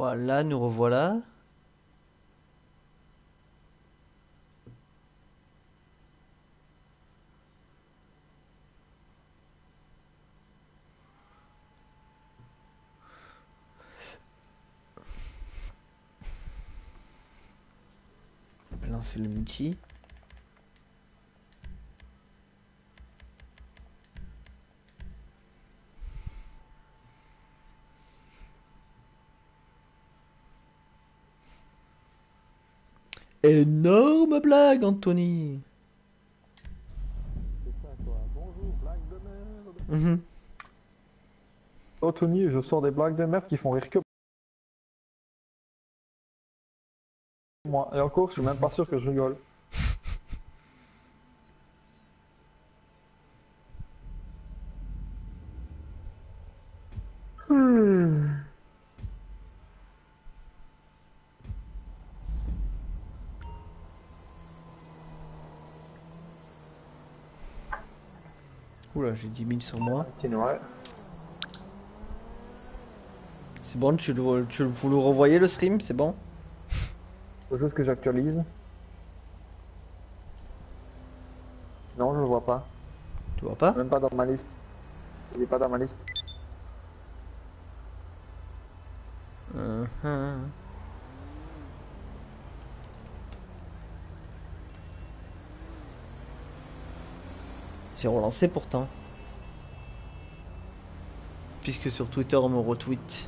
Voilà, nous revoilà. On va lancer le multi. Énorme blague, Anthony. C'est ça quoi. Bonjour, blague de merde. Mhm. Oh Tony, je sors des blagues de merde qui font rire que moi. Et encore, je suis même pas sûr que je rigole. Hmm. Oula, j'ai 10 000 sur moi. Petit Noël. C'est bon, vous le revoyez le stream, c'est bon? Faut juste que j'actualise. Non, je le vois pas. Tu vois pas? Même pas dans ma liste. Il est pas dans ma liste. Mhm. J'ai relancé pourtant. Puisque sur Twitter on me retweet.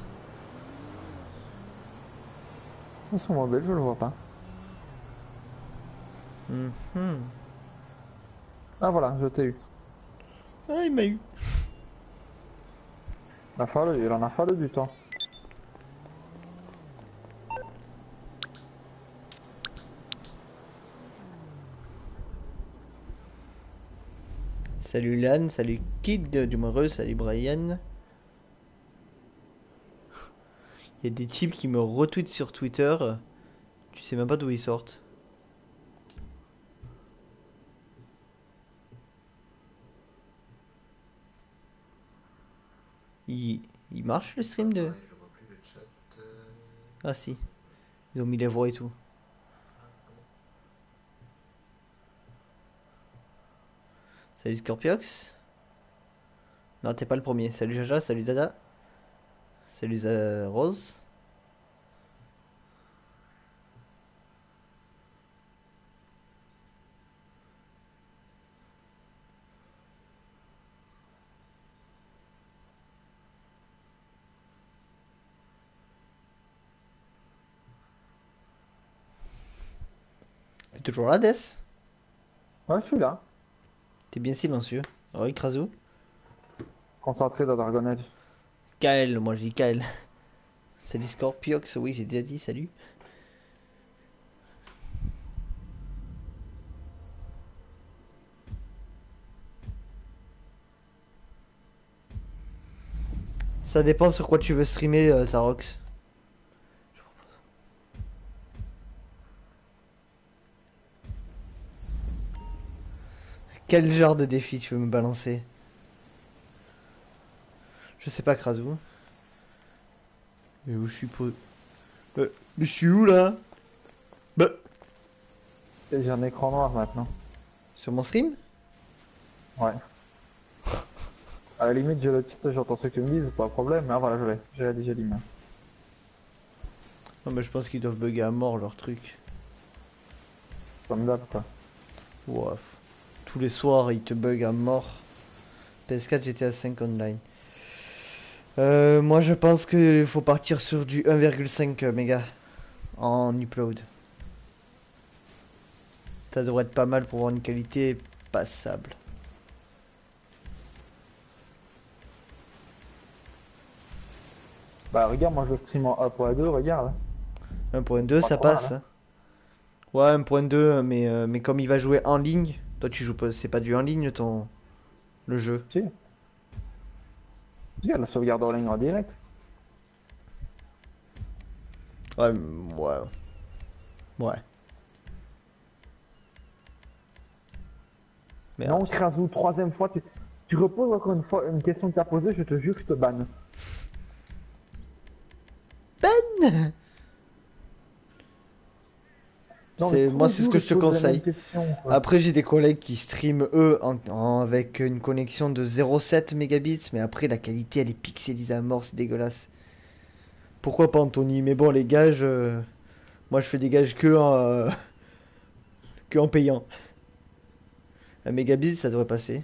Ils sont mauvais, je le vois pas. Mhm. Ah voilà, je t'ai eu. Ah, il m'a eu. Il en a fallu du temps. Salut Lan, salut Kid du Moreux, salut Brian. Il y a des types qui me retweetent sur Twitter. Tu sais même pas d'où ils sortent. Il, il marche le stream de... Attends, je vois plus le chat. Ah si, ils ont mis les voix et tout. Salut Scorpiox. Non, t'es pas le premier. Salut Jaja, salut Dada. Salut Rose. T'es toujours là, Des? Ouais, je suis là. T'es bien silencieux. Ah oui, Krasou. Concentré dans Dragon Age. Kael, moi je dis Kael. Salut Scorpiox, oui, j'ai déjà dit salut. Ça dépend sur quoi tu veux streamer, Zarox. Quel genre de défi tu veux me balancer? Je sais pas, Krasou. Mais où je suis pas... mais je suis où là? Bah, Et j'ai un écran noir maintenant. sur mon stream? Ouais. À la limite, j'ai le titre, j'entends ce que tu me dis, c'est pas un problème. Mais ah, voilà, je l'ai. J'ai l'image. Non, mais je pense qu'ils doivent bugger à mort leur truc. Comme d'hab, quoi. Ouah. Tous les soirs, ils te bug à mort. PS4, GTA 5 online. Moi, je pense qu'il faut partir sur du 1,5 mégas en upload. Ça devrait être pas mal pour avoir une qualité passable. Bah, regarde, moi je stream en 1.2, regarde. 1.2, Pas ça trop mal, passe, hein. hein. Ouais, 1.2, mais comme il va jouer en ligne, toi tu joues pas, c'est pas du en ligne le jeu. Si. Si, elle la sauvegarde en ligne en direct. Ouais, ouais, ouais. Non, Merde. Krasou, troisième fois, tu reposes encore une fois une question que t'as posée, je te jure que je te banne. peine. Non, mais tous Moi, les c'est ce jours, que ils je te te posent la même conseille. question, quoi. Après, j'ai des collègues qui streament eux avec une connexion de 0,7 mégabits, mais après, la qualité elle est pixelisée à mort, c'est dégueulasse. Pourquoi pas Anthony? Mais bon, les gages, moi je fais des gages que en payant. Un mégabit, ça devrait passer.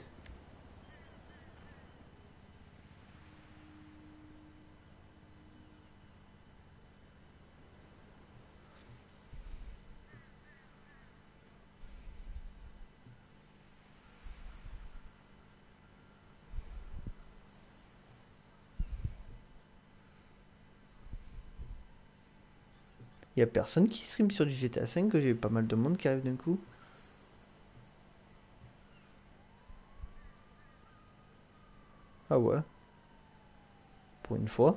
Il y a personne qui stream sur du GTA 5, que j'ai pas mal de monde qui arrive d'un coup. Ah ouais, pour une fois.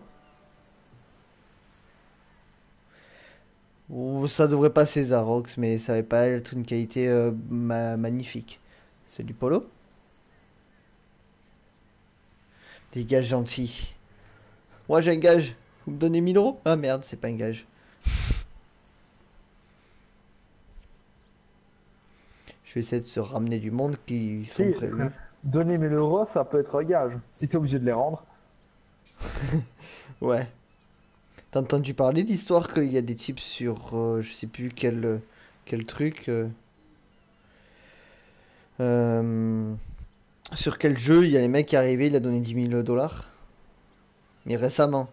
Ou ça devrait passer Zarox, mais ça va pas être une qualité magnifique. C'est du polo? Des gages gentils. Moi j'ai un gage. Vous me donnez 1 000 euros? Ah merde, c'est pas un gage. Je vais essayer de se ramener du monde qui sont Si, prévus. donner 1 000 euros, ça peut être un gage. Si t'es obligé de les rendre. Ouais. T'as entendu parler d'histoire qu'il y a des types sur je sais plus quel truc. Euh, sur quel jeu il y a les mecs qui arrivaient, il a donné 10 000 dollars. Mais récemment.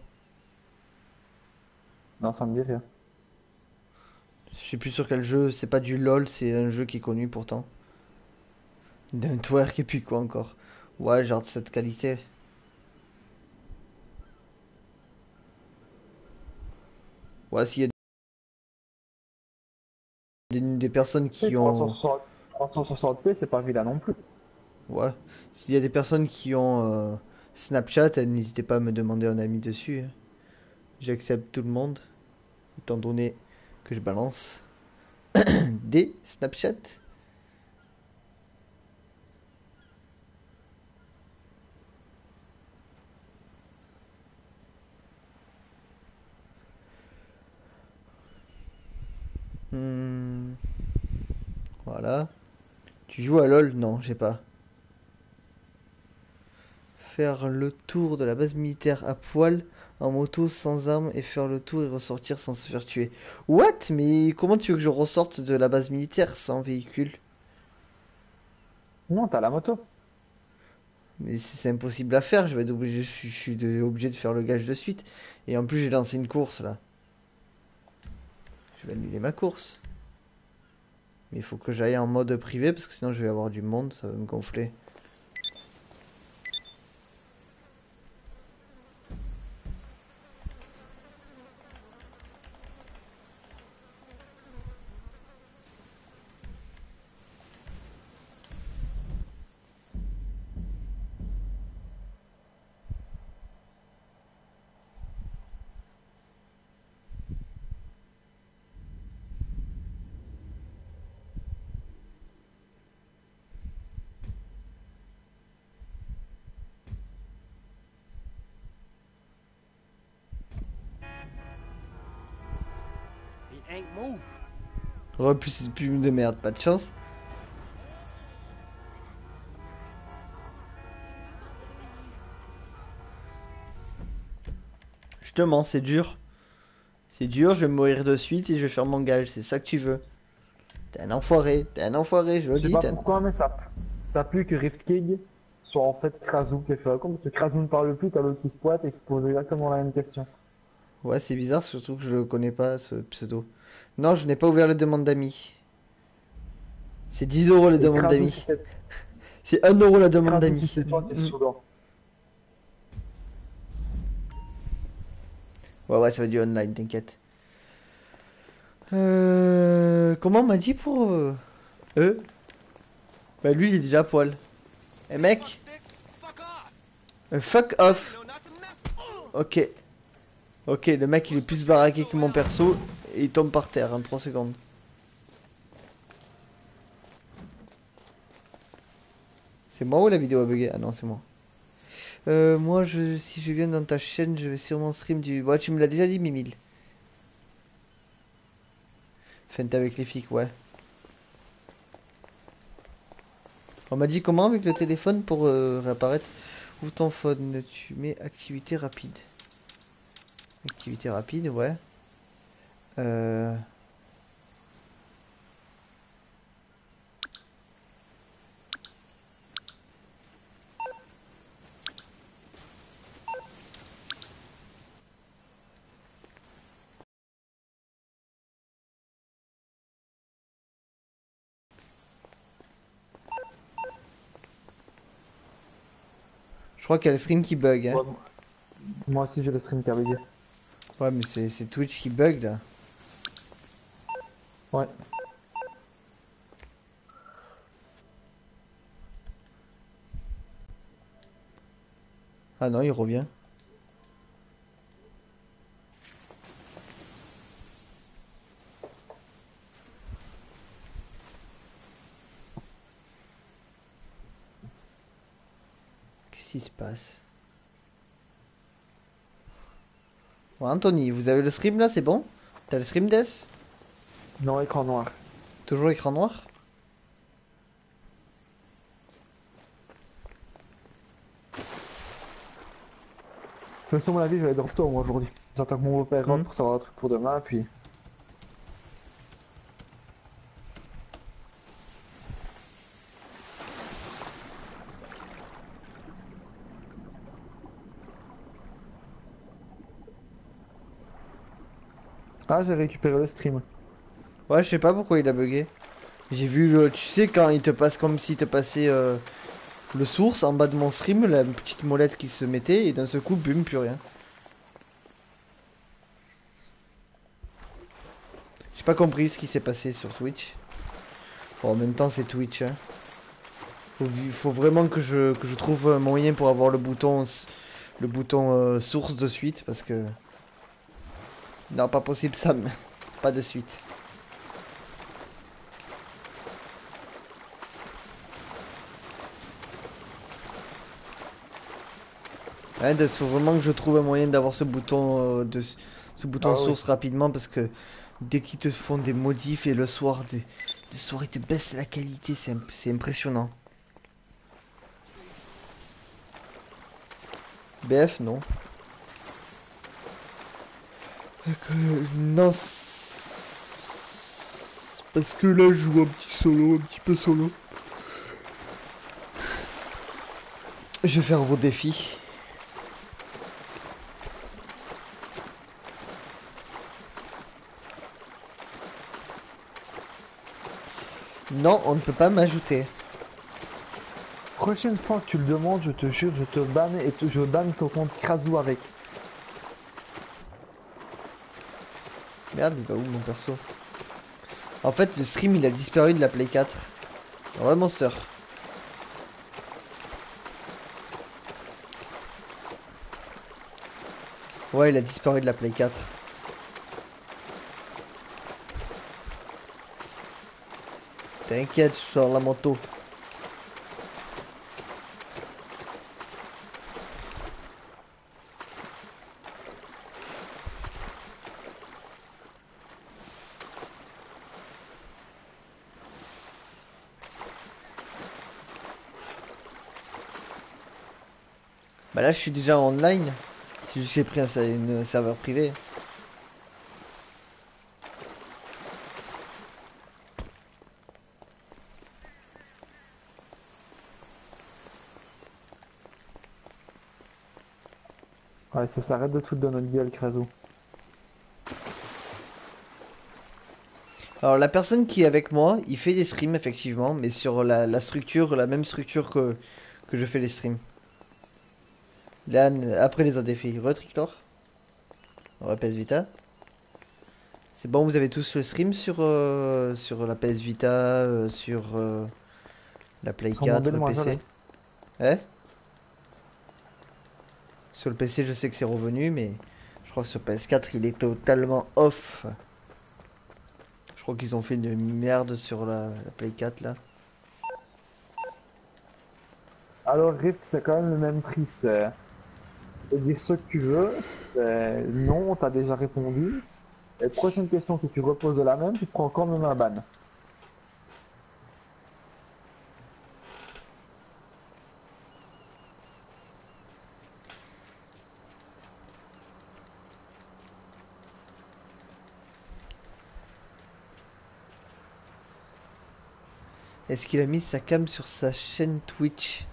Non, ça me dit rien. Je sais plus sur quel jeu, c'est pas du LOL, c'est un jeu qui est connu pourtant. D'un twerk et puis quoi encore. Ouais, genre de cette qualité. Ouais, s'il y a des personnes Oui, qui ont. 360p, c'est pas vilain non plus. Ouais. S'il y a des personnes qui ont Snapchat, n'hésitez pas à me demander un ami dessus, hein. J'accepte tout le monde, étant donné que je balance des Snapchat. Hmm, voilà. Tu joues à LOL? Non, j'ai pas. Faire le tour de la base militaire à poil, en moto, sans armes, et faire le tour et ressortir sans se faire tuer. What? Mais comment tu veux que je ressorte de la base militaire sans véhicule? Non, t'as la moto. Mais c'est impossible à faire, je vais être obligé, je suis obligé de faire le gage de suite. Et en plus, j'ai lancé une course là. Je vais annuler ma course. Mais il faut que j'aille en mode privé parce que sinon je vais avoir du monde, ça va me gonfler. He ain't moving. Oh, plus de merde, pas de chance. Justement, c'est dur. C'est dur, je vais mourir de suite et je vais faire mon gage, c'est ça que tu veux. T'es un enfoiré, je le Je sais dis. pas pourquoi, mais ça pue que Rift King soit en fait Krasou quelque chose comme parce que Krasou ne parle plus, t'as l'autre qui se pointe et qui pose exactement la même question. Ouais, c'est bizarre, surtout que je le connais pas, ce pseudo. Non, je n'ai pas ouvert les demandes d'amis. C'est 10 euros les Et demandes Krasou, si d'amis. c'est C'est 1 euro la demande Krasou, si d'amis. c'est toi, t'es Soudan. Ouais, ouais, ça va du online, t'inquiète. Comment on m'a dit pour eux? Bah lui, il est déjà à poil. Eh mec, Fuck stick. Fuck off. fuck You off. know not to mess. Ok. Ok, le mec il est plus baraqué que mon perso et il tombe par terre en 3 secondes. C'est moi ou la vidéo a bugué? Ah non, c'est moi. Moi, si je viens dans ta chaîne, je vais sûrement stream du. Ouais, tu me l'as déjà dit, Mimile. Feinte avec les flics, ouais. On m'a dit comment avec le téléphone pour réapparaître. Ouvre ton phone, tu mets activité rapide. Activité rapide, ouais. Euh... Je crois qu'il y a le stream qui bug, hein. Ouais, moi aussi j'ai le stream qui a bugué. Ouais, mais c'est Twitch qui bug là. Ouais. Ah non, il revient. Qu'est-ce qui se passe? Bon, Anthony, vous avez le stream là, c'est bon? T'as le stream Death? Non, écran noir. Toujours écran noir? De toute façon, à mon avis, je vais aller dormir tôt moi aujourd'hui. J'attends que mon beau-père rentre Hmm. pour savoir un truc pour demain, puis. Ah, j'ai récupéré le stream. Ouais, je sais pas pourquoi il a bugué. J'ai vu le. Tu sais, quand il te passe comme s'il te passait le source en bas de mon stream, la petite molette qui se mettait, et d'un seul coup, bum, plus rien. J'ai pas compris ce qui s'est passé sur Twitch. Bon, en même temps, c'est Twitch, hein. Faut vraiment que je trouve un moyen pour avoir le bouton source de suite, parce que. Non, pas possible, Sam. Pas de suite. Ouais, Des, faut vraiment que je trouve un moyen d'avoir ce bouton ce bouton Ah oui. source rapidement parce que dès qu'ils te font des modifs et le soir ils te baissent la qualité, c'est impressionnant. BF non. Non, parce que là je joue un petit solo, un petit peu solo. Je vais faire vos défis. Non, on ne peut pas m'ajouter. Prochaine fois que tu le demandes, je te jure, je te banne et je banne ton compte Krasou avec. Merde, il va où mon perso? En fait, le stream il a disparu de la Play 4. Ouais, Monster. Ouais, il a disparu de la Play 4. T'inquiète, je sors la moto. Bah là, je suis déjà en online. C'est juste que j'ai pris une serveur privé. Ouais, ça s'arrête de te foutre dans notre gueule, Krasou. Alors, la personne qui est avec moi, il fait des streams, effectivement, mais sur la structure, la même structure que je fais les streams. Là, après les autres défis. Retrictor. On va PS Vita. C'est bon, vous avez tous le stream sur la PS Vita, sur la Play Sur mon 4, le moi PC. jamais. Eh? Sur le PC, je sais que c'est revenu, mais je crois que sur PS4, il est totalement off. Je crois qu'ils ont fait une merde sur la Play 4 là. Alors, Rift, c'est quand même le même prix. C'est dire ce que tu veux. C'est non, on t'a déjà répondu. Et prochaine question que tu reposes de la même, tu te prends quand même un ban. Est-ce qu'il a mis sa cam sur sa chaîne Twitch?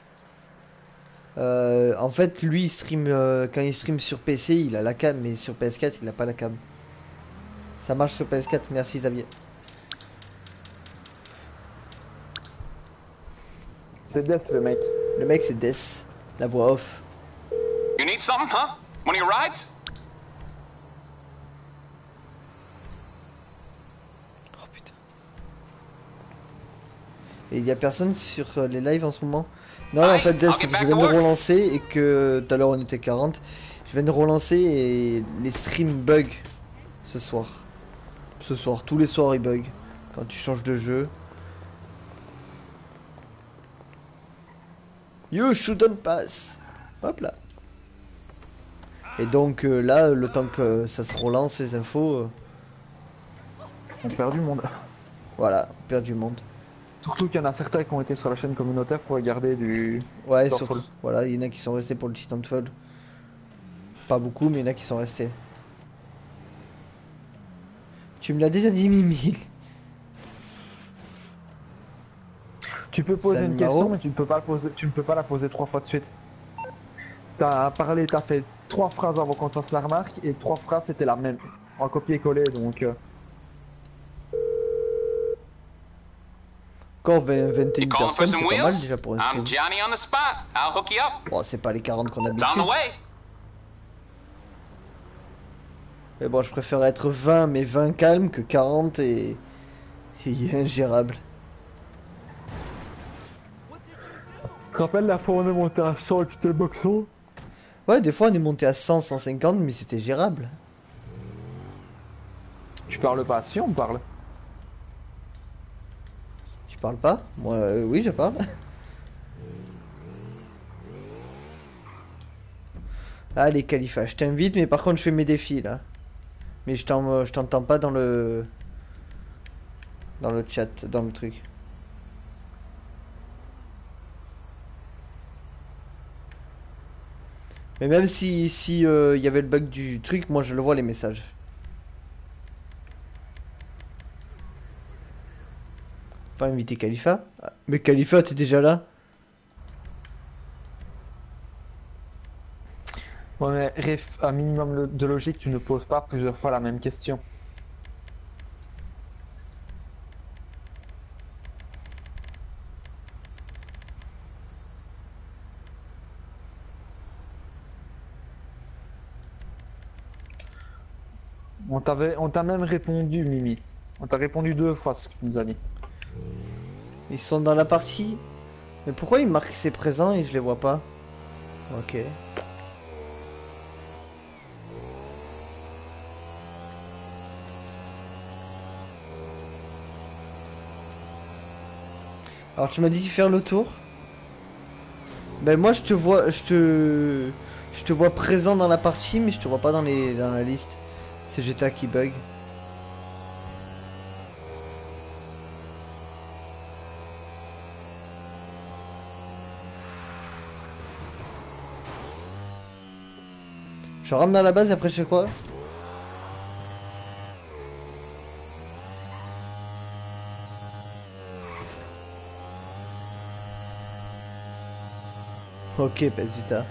En fait, lui, il stream, quand il stream sur PC, il a la cam, mais sur PS4, il a pas la cam. Ça marche sur PS4, merci Xavier. C'est Death le mec. Le mec, c'est Death, la voix off. You need something, huh? One of your rides? Oh putain. Et il y a personne sur les lives en ce moment? Non, en fait, Death, c'est que je viens de relancer et que tout à l'heure on était 40. Je viens de relancer et les streams bug ce soir. Ce soir, tous les soirs ils bug. Quand tu changes de jeu. You shouldn't pass. Hop là. Et donc là, le temps que ça se relance, les infos, On perd du monde. voilà, on perd du monde. Surtout qu'il y en a certains qui ont été sur la chaîne communautaire pour regarder du... Ouais, Titanfall. surtout. Voilà, il y en a qui sont restés pour le Titanfall. Pas beaucoup, mais il y en a qui sont restés. Tu me l'as déjà dit, Mimi. Tu peux poser une Sanmao. question, mais tu ne peux pas, tu ne peux pas la poser 3 fois de suite. T'as parlé, t'as fait 3 phrases avant qu'on fasse la remarque, et 3 phrases c'était la même. En copier-coller, donc... Encore 21 You calling for personnes, some c'est pas mal wheels? déjà pour un I'm stream. Johnny on the spot. I'll hook you up. Bon, c'est pas les 40 qu'on a It's on habitué. the way. Mais bon, je préfère être 20, mais 20 calme que 40 et ingérable. Tu te rappelles la fois où on est monté à 100 et puis c'était boxon? Ouais, des fois on est monté à 100, 150, mais c'était gérable. Tu parles pas, si on parle. Tu parles pas? Moi, oui, je parle. Allez, Khalifa, je t'invite, mais par contre, je fais mes défis là. Mais je t'entends pas dans le chat, dans le truc. Mais même si y avait le bug du truc, moi je le vois les messages. Pas inviter Khalifa? Ah, mais Khalifa, t'es déjà là? Ouais, mais Ref, un minimum de logique, tu ne poses pas plusieurs fois la même question. On t'a même répondu, Mimi. On t'a répondu 2 fois ce que tu nous as dit. Ils sont dans la partie? Mais pourquoi ils marquent c'est présent et je les vois pas? Ok. Alors tu m'as dit faire le tour? Ben moi je te vois, je te vois présent dans la partie, mais je te vois pas dans la liste. C'est GTA qui bug. Je rentre dans la base et après je fais quoi? Ok, PS Vita.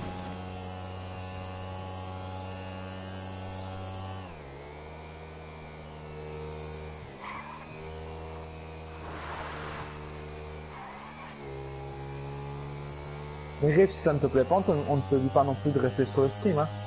Mais Ref, si ça ne te plaît pas, on ne te dit pas non plus de rester sur le stream, hein.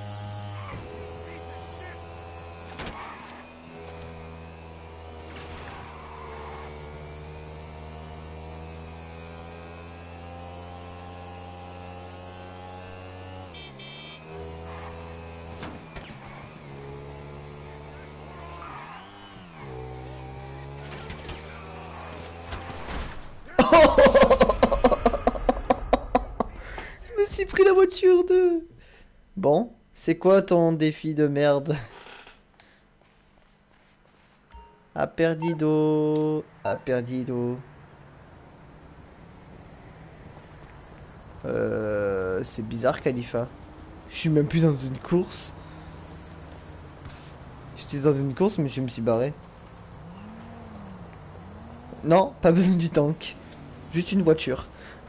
Je me suis pris la voiture de... Bon, c'est quoi ton défi de merde? A perdido. A perdido. C'est bizarre, Khalifa. Je suis même plus dans une course. J'étais dans une course, mais je me suis barré. Non, pas besoin du tank. Juste une voiture.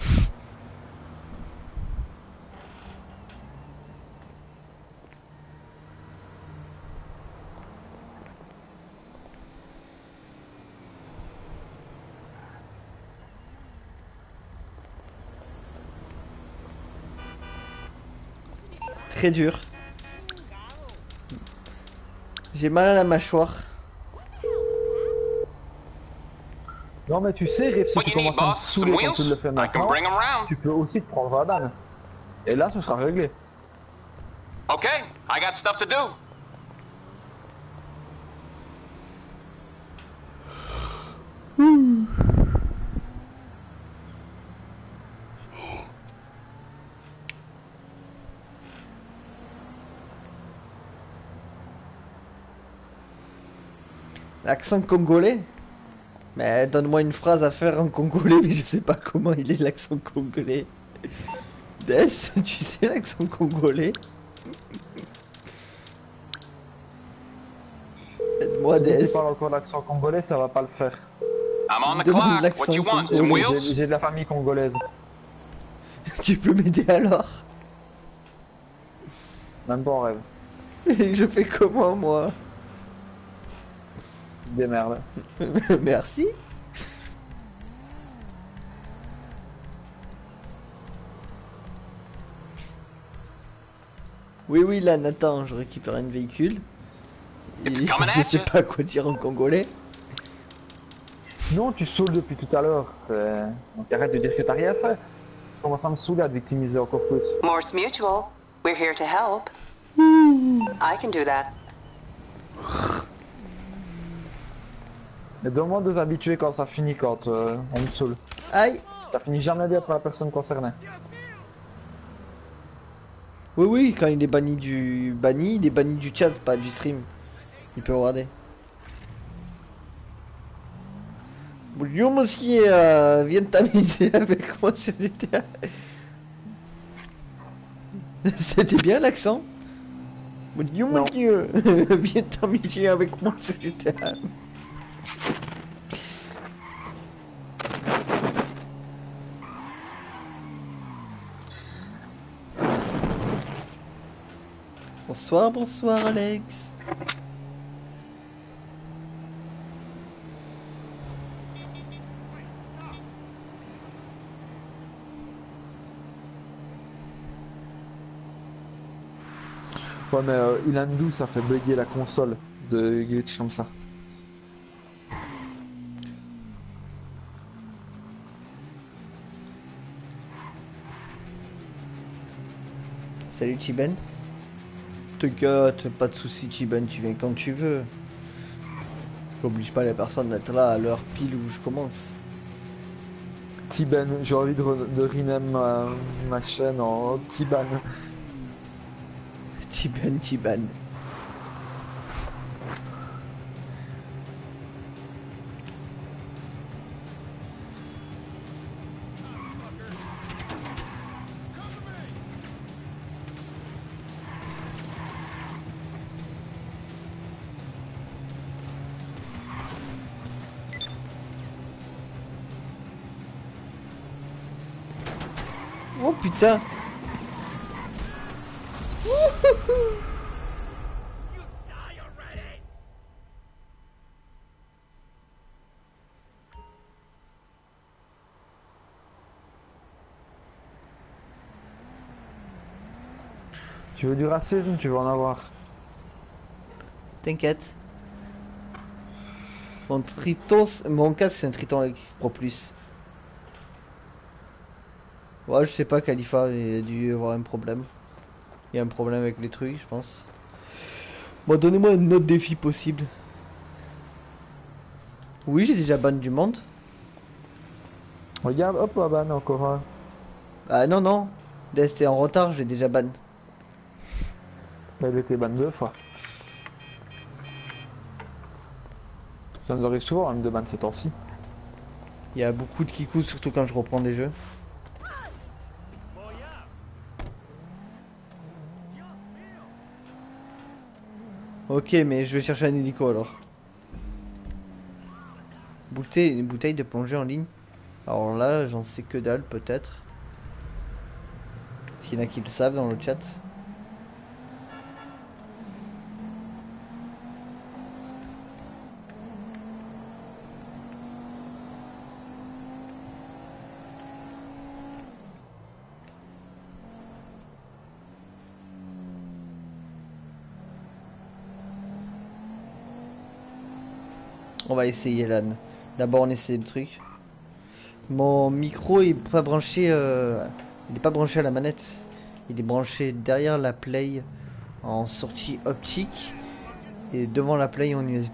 Très dur. J'ai mal à la mâchoire. Non mais tu sais, Riff, si What tu you need, commences à me boss? Some saouler quand tu wheels? le fais I can maintenant, bring them round. tu peux aussi te prendre la banne. Et là, ce sera réglé. Okay, I got stuff to do. L'accent congolais? Mais donne-moi une phrase à faire en congolais, mais je sais pas comment il est l'accent congolais. Des, tu sais l'accent congolais? Aide-moi, Si Des. tu parles encore l'accent congolais, ça va pas le faire. I'm on the Demande clock. l'accent What you want? Some congolais. wheels? J'ai de la famille congolaise. Tu peux m'aider alors? Même pas en rêve. Je fais comment, moi? Des merdes. Merci. Oui, oui, là, Nathan, je récupère un véhicule. Et It's coming je at sais ya. pas quoi dire en congolais. Non, tu saoules depuis tout à l'heure. Donc arrête de dire que t'as rien fait. Tu commences à me saouler, à te victimiser encore plus. Morse Mutual. We're here to help. I can do that. Mais donne-moi de t'habituer quand ça finit, quand on me saoule. Aïe. Ça finit jamais bien pour la personne concernée. Oui, oui, quand il est banni du... Banni, il est banni du chat, pas du stream. Il peut regarder. Bonjour, monsieur, viens t'amuser avec moi sur GTA. C'était bien l'accent? Bonjour, Non. monsieur, viens t'amuser avec moi sur GTA. Bonsoir, bonsoir Alex. Ouais, mais Ilandu, ça fait bugger la console de glitch comme ça. Salut Tiben. T'inquiète, pas de soucis Tiben, tu viens quand tu veux. J'oblige pas les personnes d'être là à l'heure pile où je commence. Tiban, j'ai envie de rename ma chaîne en Tiban. Tiben, Tiben. Oh putain. Tu veux du racisme, tu vas en avoir. T'inquiète. Mon Triton, mon casque c'est un Triton X Pro Plus. Ouais, je sais pas, Khalifa, il a dû y avoir un problème. Il y a un problème avec les trucs, je pense. Bon, donnez-moi un autre défi possible. Oui, j'ai déjà ban du monde. Regarde, hop, là ban encore un. Ah non, non. C'était en retard, je l'ai déjà ban. Elle était ban 2 fois. Ça nous arrive souvent, hein, de ban ces temps-ci. Il y a beaucoup de kikus, surtout quand je reprends des jeux. Ok, mais je vais chercher un hélico alors. Une bouteille de plongée en ligne. Alors là, j'en sais que dalle peut-être. S'il y en a qui le savent dans le chat. On va essayer LAN. D'abord on essaie le truc. Mon micro est pas branché il est pas branché à la manette. Il est branché derrière la play en sortie optique et devant la play en USB.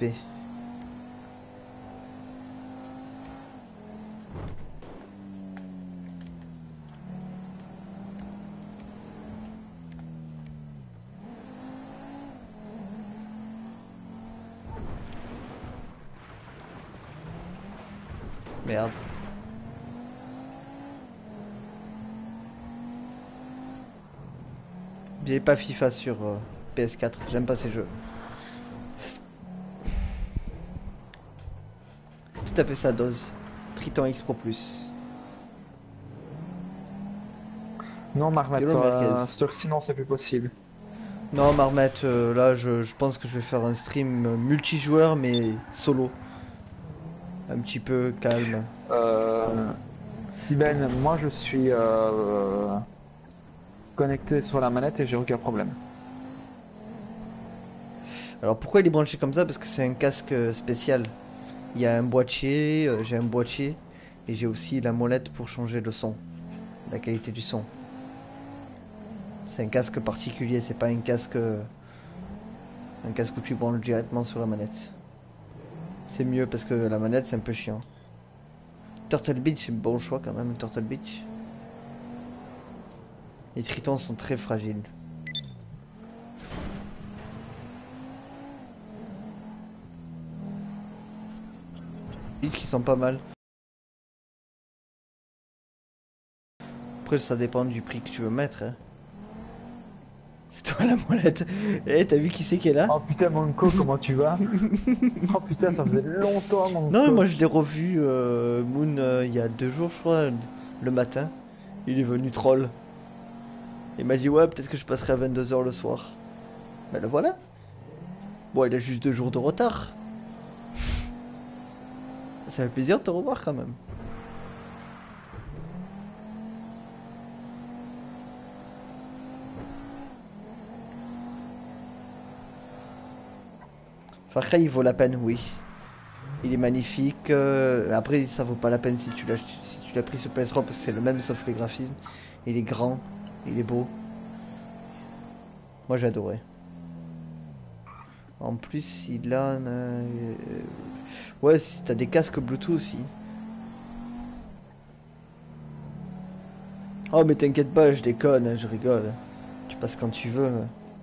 Merde. J'ai pas FIFA sur PS4, j'aime pas ces jeux. Tout à fait sa dose. Triton X Pro Plus. Non, Marmet, Yolo Merguez. sinon c'est plus possible. Non, Marmette, là je pense que je vais faire un stream multijoueur mais solo. Un petit peu calme. Tiben, moi je suis connecté sur la manette et j'ai aucun problème. Alors pourquoi il est branché comme ça? Parce que c'est un casque spécial. Il y a un boîtier, j'ai un boîtier et j'ai aussi la molette pour changer le son, la qualité du son. C'est un casque particulier, c'est pas un casque où tu branches directement sur la manette. C'est mieux parce que la manette c'est un peu chiant. Turtle Beach, c'est un bon choix quand même, Turtle Beach. Les tritons sont très fragiles. Qui sont pas mal. Après ça dépend du prix que tu veux mettre. Hein. C'est toi la molette. Eh, t'as vu qui c'est qui est là? Oh putain, Monko, comment tu vas? Oh putain, ça faisait longtemps, Monko. Non, mais moi je l'ai revu Moon il y a 2 jours, je crois, le matin. Il est venu troll. Il m'a dit, ouais, peut-être que je passerai à 22 h le soir. Ben le voilà. Bon, il a juste 2 jours de retard. Ça fait plaisir de te revoir quand même. Far Cry, il vaut la peine, oui. Il est magnifique. Après, ça vaut pas la peine si tu l'as pris sur PS3 parce que c'est le même sauf les graphismes. Il est grand, il est beau. Moi, j'ai adoré. En plus, il a ouais, si t'as des casques Bluetooth aussi. Oh, mais t'inquiète pas, je déconne, hein, je rigole. Tu passes quand tu veux.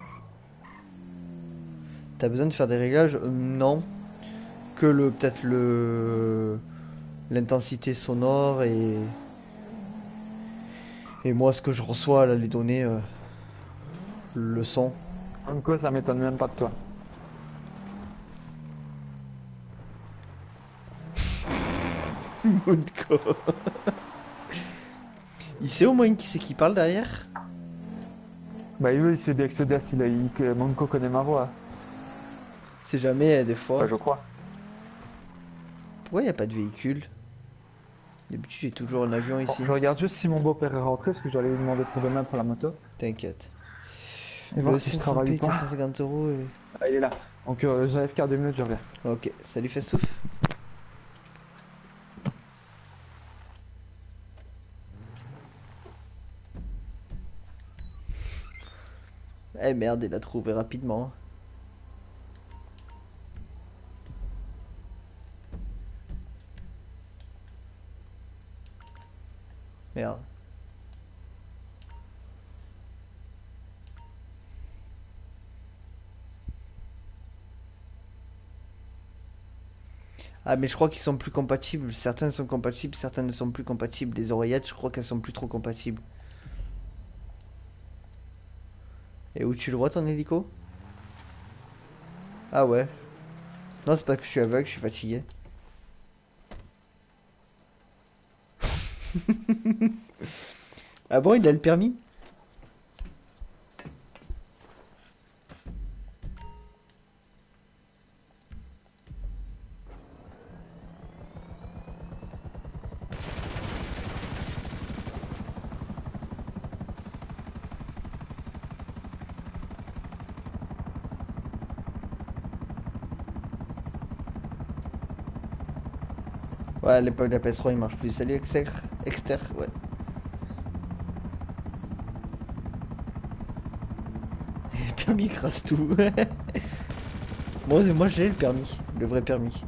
T'as besoin de faire des réglages? Non. Que peut-être l'intensité sonore et moi ce que je reçois là, les données, le son. Monko, ça m'étonne même pas de toi. Moonco. Il sait au moins qui c'est qui parle derrière? Bah oui, il sait bien que ce DES, que Monko connaît ma voix. C'est jamais des fois. Enfin, je crois. Pourquoi il n'y a pas de véhicule? D'habitude j'ai toujours un avion Bon, ici. je regarde juste si mon beau-père est rentré parce que je dois aller lui demander de trouver même pour la moto. T'inquiète. Et voir Le si je 500 travaille p ou était à pas. 150 euros. Ah, il est là. Donc j'arrive qu'à 2 minutes, je reviens. Ok, salut Festouf. Eh merde, il l'a trouvé rapidement. Merde. Ah, mais je crois qu'ils sont plus compatibles. Certains sont compatibles, certains ne sont plus compatibles. Les oreillettes, je crois qu'elles sont plus trop compatibles. Et où tu le vois ton hélico? Ah ouais. Non, c'est pas que je suis aveugle, je suis fatigué. Ah bon, il a le permis? Ouais, à l'époque de la PS3, il marche plus. Salut, Exter, ouais. Le permis écrase tout. Moi j'ai le permis, le vrai permis.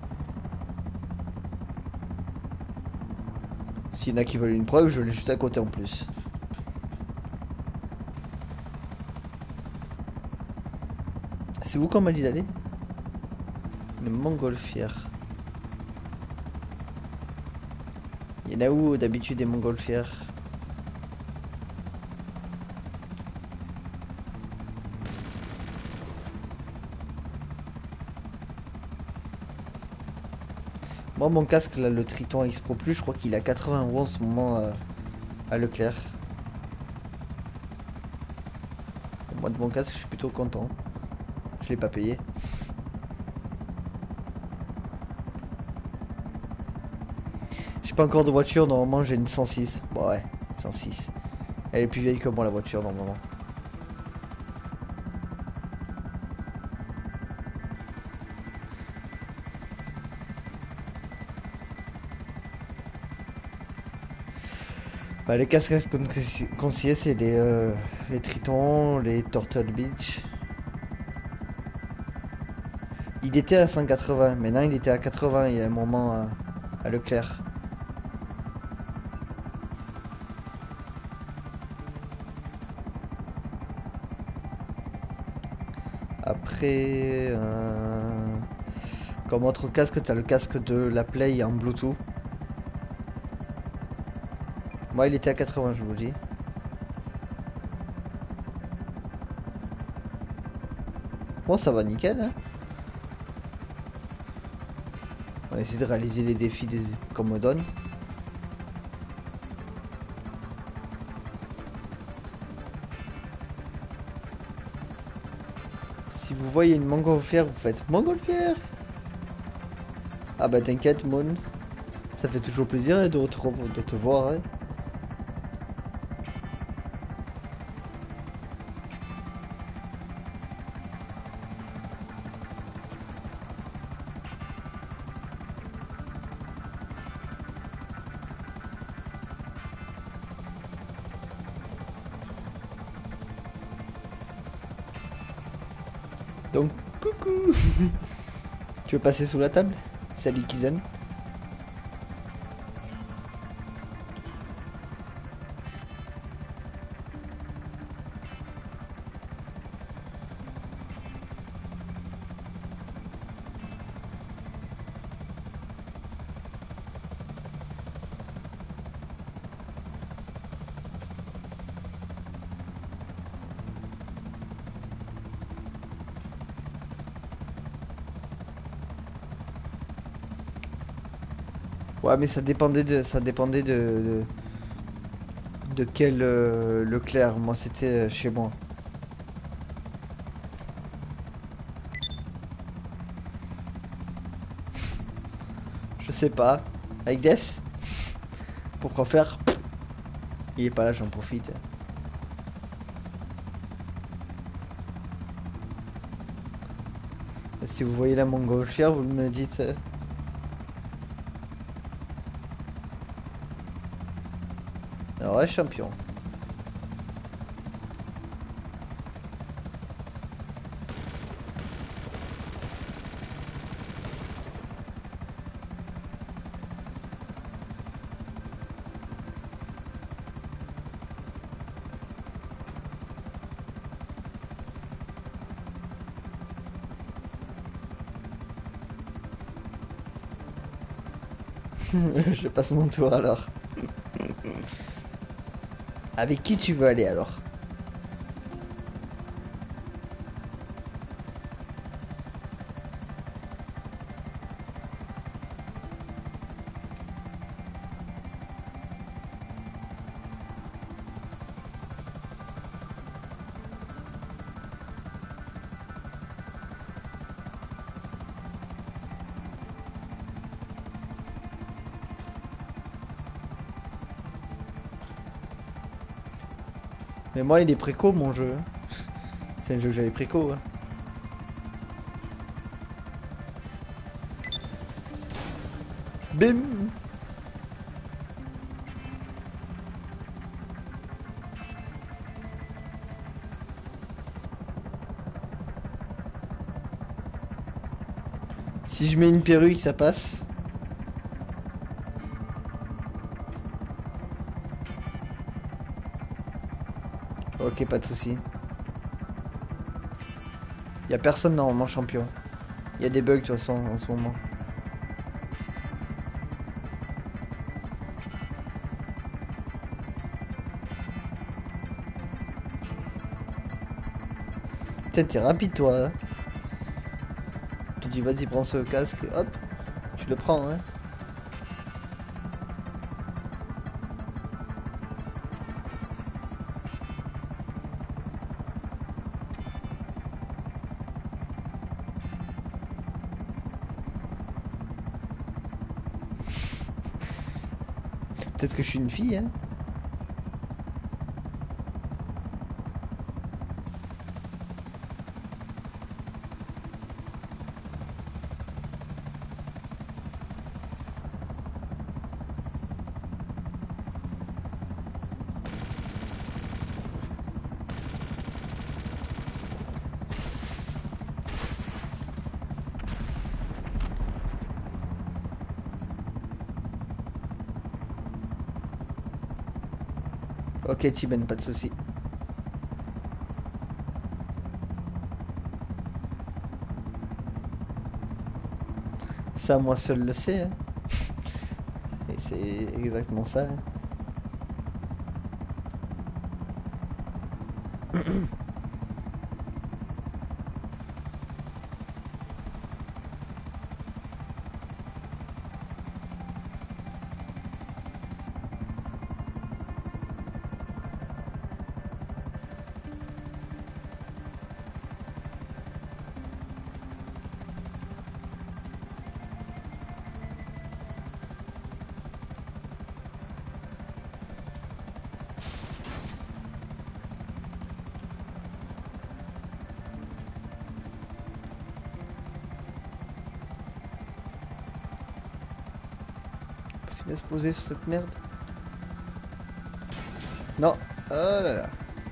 S'il y en a qui veulent une preuve, je l'ai juste à côté en plus. C'est où qu'on m'a dit d'aller? Le montgolfière. Il y en a où d'habitude des montgolfières? Moi mon casque là, le Triton X Pro Plus, je crois qu'il est à 80 € en ce moment à Leclerc. Moi de mon casque je suis plutôt content. Je l'ai pas payé. J'ai pas encore de voiture, normalement j'ai une 106. Bon ouais, 106. Elle est plus vieille que moi la voiture normalement. Bah, les casques conseillés c'est les Tritons, les Turtle Beach. Il était à 180, maintenant il était à 80 il y a un moment à Leclerc. Après, comme autre casque, t'as le casque de la Play en Bluetooth. Moi il était à 80 je vous le dis. Bon ça va nickel hein. On va essayer de réaliser les défis qu'on me donne. Si vous voyez une montgolfière, vous faites montgolfière. Ah bah t'inquiète Mon, ça fait toujours plaisir de te voir. Hein. Donc, coucou. Tu veux passer sous la table? Salut Kizan. Ouais mais ça dépendait de quel Leclerc. Moi c'était chez moi. Je sais pas. Avec Death. Pourquoi faire? Il est pas là, j'en profite. Si vous voyez la montgolfière, vous me dites. Alors ouais, champion. Je passe mon tour alors. Avec qui tu veux aller alors? Mais moi il est préco mon jeu. C'est un jeu que j'avais préco. Hein. Bim. Si je mets une perruque ça passe. Ok, pas de souci. Y a personne normalement champion. Y a des bugs de toute façon en ce moment. Putain, t'es rapide toi. Hein. Tu dis vas-y prends ce casque, hop, tu le prends hein. Peut-être que je suis une fille, hein. Ok Tiben, pas de souci. Ça moi seul le sais. Hein. Et c'est exactement ça. Hein. Il va se poser sur cette merde. Non. Oh là là.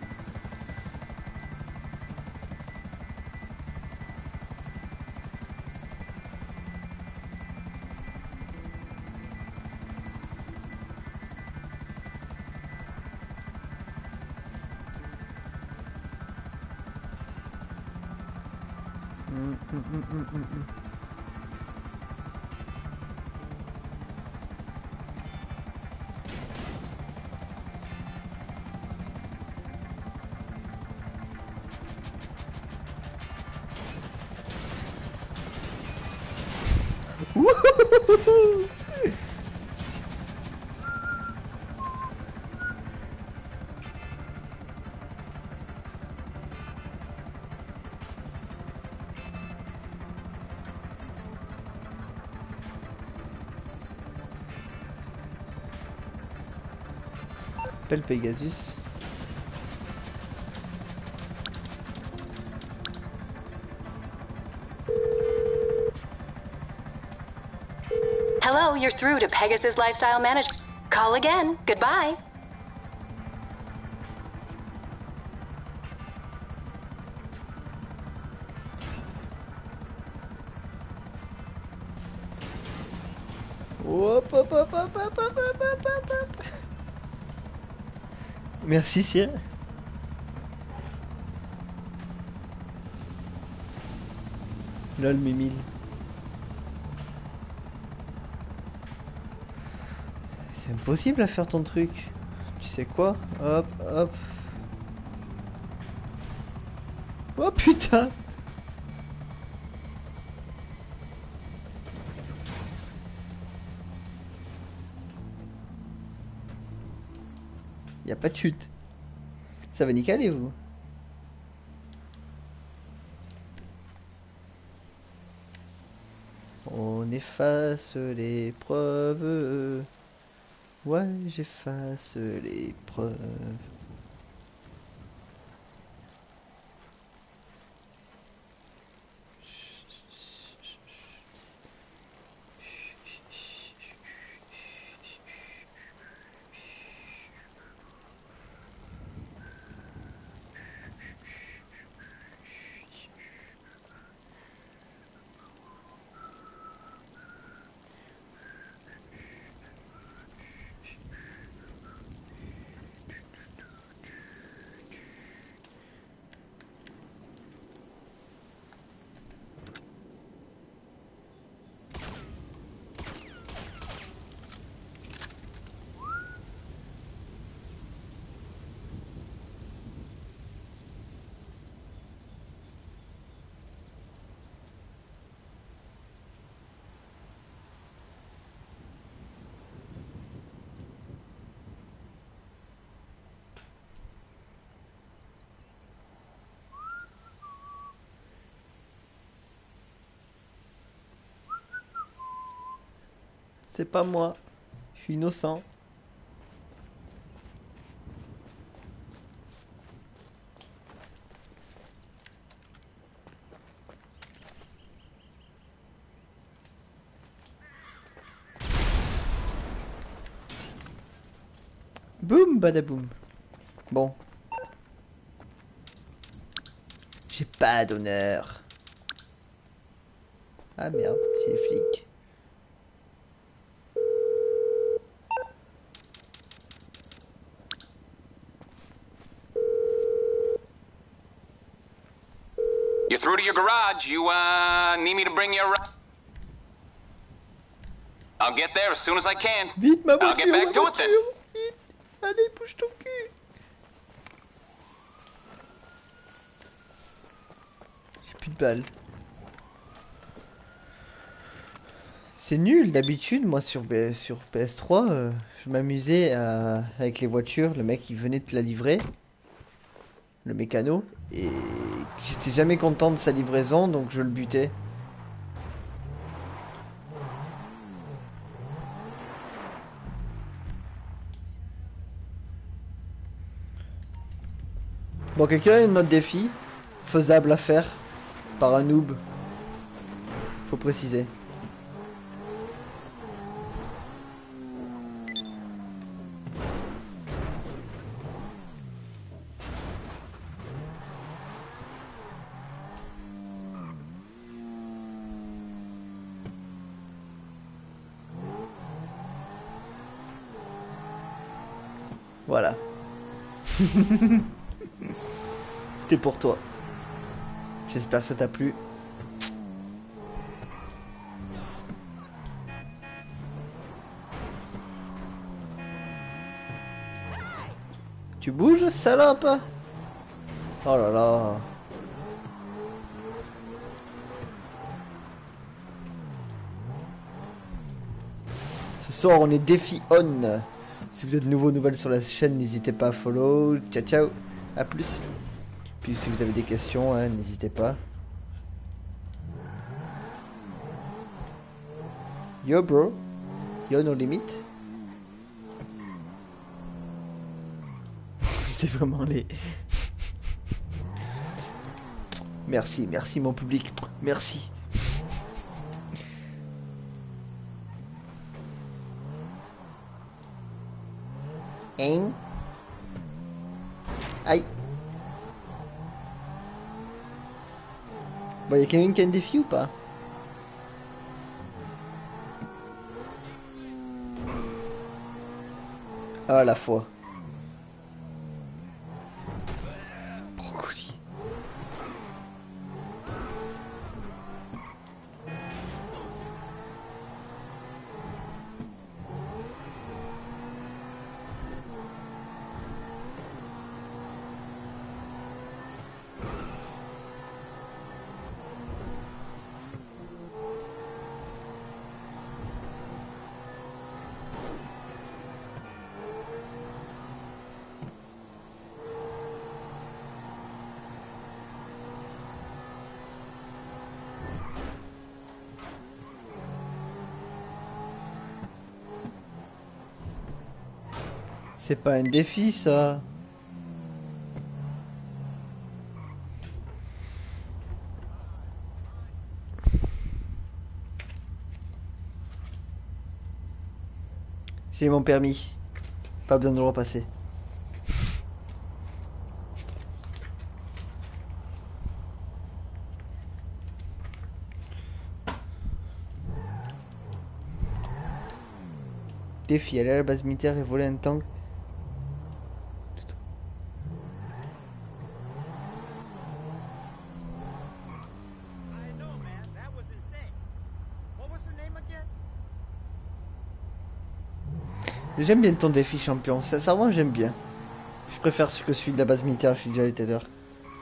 Appelle Pegasus. Hello, you're through to Pegasus Lifestyle Management. Call again. Goodbye. Hop, hop, hop, hop, hop, hop, hop, hop, hop, hop. Merci Sir. Lol Mimile. C'est impossible à faire ton truc. Tu sais quoi? Hop, hop. Oh putain! Y a pas de chute. Ça va nickel, vous? On efface les preuves. Ouais, j'efface les preuves. C'est pas moi. Je suis innocent. Boum badaboum. Bon. J'ai pas d'honneur. Ah merde, c'est les flics. You're through to your garage. You, need me to bring you around? I'll get there as soon as I can. Vite ma I'll voiture, get back ma to it then. voiture. Vite. Allez, bouge ton cul. J'ai plus de balles. C'est nul, d'habitude, moi sur PS3, je m'amusais avec les voitures, le mec il venait te la livrer, le mécano, et j'étais jamais content de sa livraison, donc je le butais. Bon, quelqu'un a un autre défi, faisable à faire, par un noob, faut préciser. Voilà. C'était pour toi. J'espère que ça t'a plu. Tu bouges, salope? Oh là là. Ce soir, on est défi on. Si vous êtes nouvelles sur la chaîne, n'hésitez pas à follow. Ciao, ciao. À plus. Puis si vous avez des questions, hein, n'hésitez pas. Yo, bro. Yo, no limit. C'était vraiment les... Merci, merci mon public. Merci. Hein? Aïe. Bon, y'a quelqu'un qui a un défi ou pas? Ah, la foi. Brocoli. C'est pas un défi ça. J'ai mon permis. Pas besoin de le repasser. Défi, aller à la base militaire et voler un tank. I know, man. That was insane. What was her name again? J'aime bien ton défi champion, sincèrement j'aime bien. Je préfère ce que celui de la base militaire, je suis déjà allé tout à l'heure.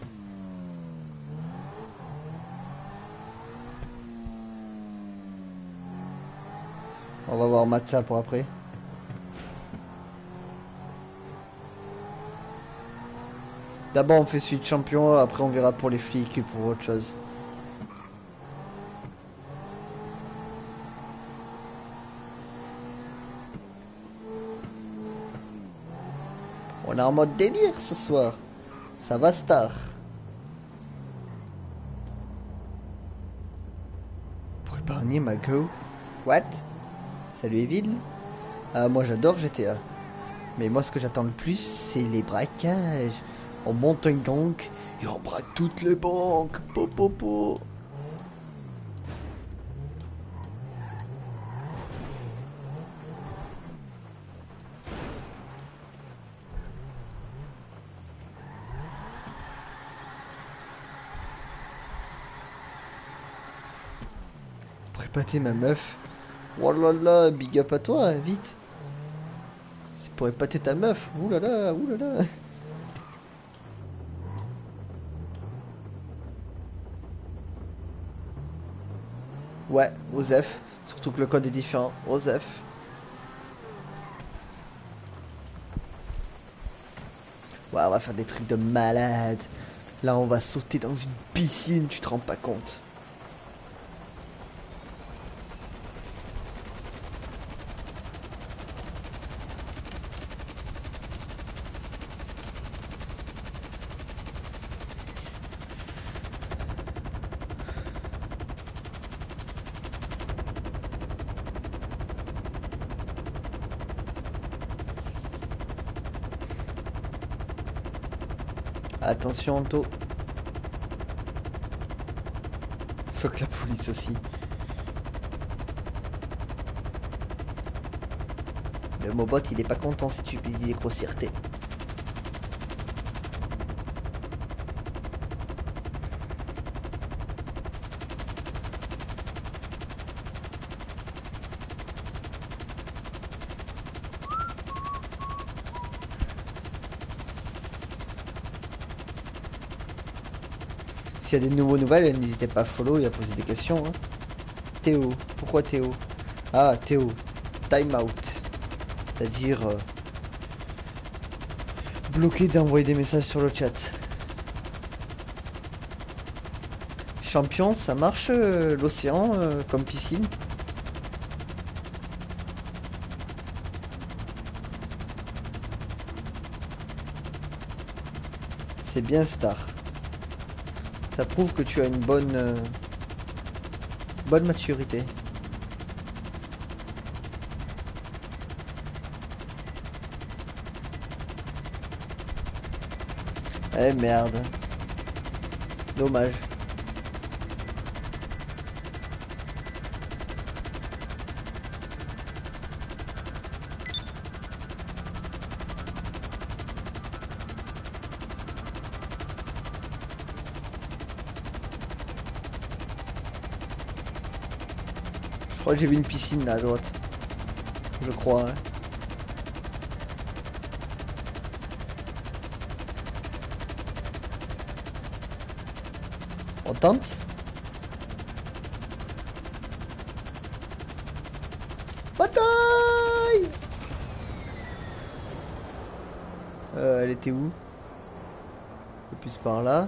On va voir Matza pour après. D'abord on fait celui de champion, après on verra pour les flics et pour autre chose. On est en mode délire ce soir. Ça va star. Pour épargner ma go. What? Salut Evil. Ah, moi j'adore GTA. Mais moi ce que j'attends le plus c'est les braquages. On monte un gang et on braque toutes les banques. Po po po. Pour épater ma meuf. Oh là là, big up à toi, vite. C'est pour épater ta meuf. Ouh là là, ouh là là. Ouais, Osef. Surtout que le code est différent. Osef. Ouais, on va faire des trucs de malade. Là, on va sauter dans une piscine, tu te rends pas compte. Attention Anto. Fuck la police aussi. Le Mobot il est pas content si tu lui dis des grossièretés. S'il y a des nouveaux nouvelles, n'hésitez pas à follow et à poser des questions. Hein. Théo, pourquoi Théo? Ah, Théo, time out. C'est-à-dire bloqué d'envoyer des messages sur le chat. Champion, ça marche l'océan comme piscine? C'est bien Star. Ça prouve que tu as une bonne maturité. Eh merde. Dommage. Je crois que j'ai vu une piscine là à droite. Je crois. Hein. On tente. Bataille. Elle était où? Un peu plus par là.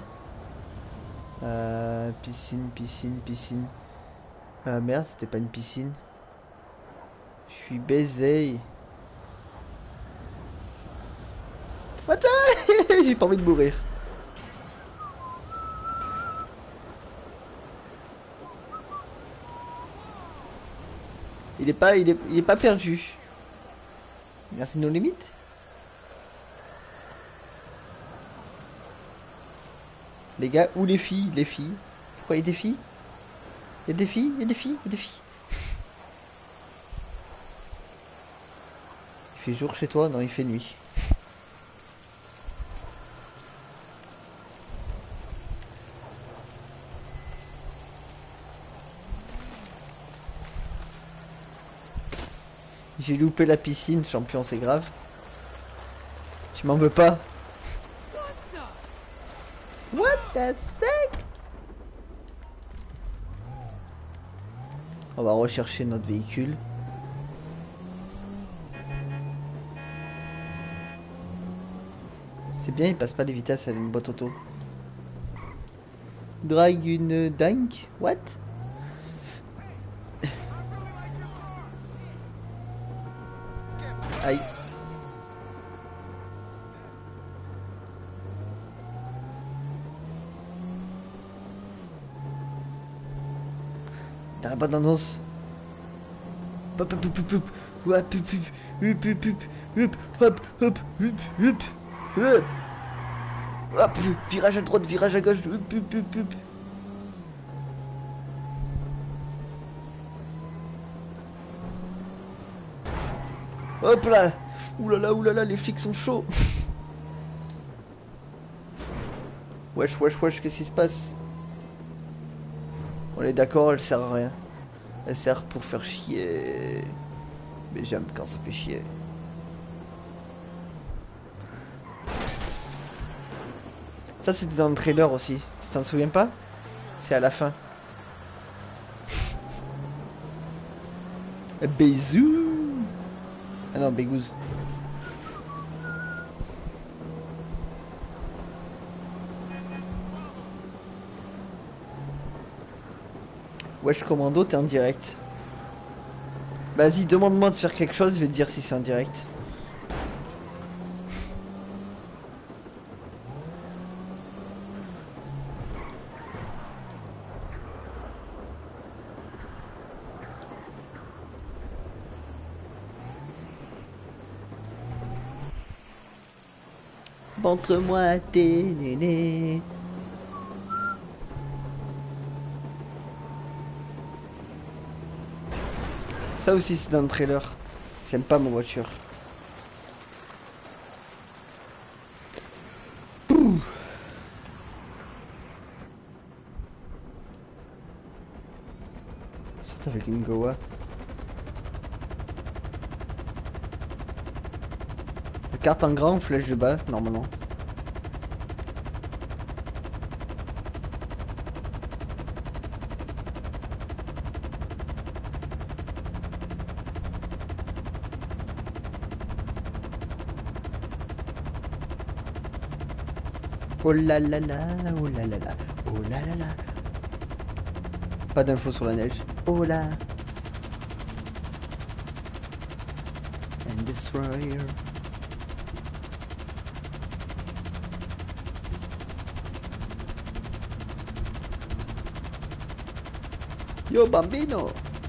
Piscine, piscine, piscine. Ah merde, c'était pas une piscine. Je suis baisé. Attends. J'ai pas envie de mourir. Il est pas perdu. Merci nos limites. Les gars, où les filles? Les filles. Pourquoi il y a des filles? Il y a des filles, il y a des filles, il y a des filles. Il fait jour chez toi? Non, il fait nuit. J'ai loupé la piscine, champion, c'est grave. Tu m'en veux pas? What the fuck? On va rechercher notre véhicule. C'est bien, il passe pas les vitesses à une boîte auto. Drag une dingue? What? Aïe. T'as la bonne annonce. Hop hop hop hop hop hop hop hop hop hop. Hop, virage à droite, virage à gauche. Hop hop hop hop. Hop là. Oulala, les flics sont chauds. Wesh, qu'est-ce qui se passe? On est d'accord, elle sert à rien. Elle sert pour faire chier. Mais j'aime quand ça fait chier. Ça c'était dans le trailer aussi. Tu t'en souviens pas? C'est à la fin. Bisous. Ah non, Bégouze. Wesh commando, t'es en direct. Vas-y, demande-moi de faire quelque chose, je vais te dire si c'est en direct. Montre-moi tes nénés. Ça aussi c'est dans le trailer. J'aime pas ma voiture. Pouh. Saute avec une Goa. Carte en grand, flèche de balle, normalement. Oh là là là, oh là là là, oh là là là. Pas d'infos sur la neige. Oh là. And destroyer. Yo bambino.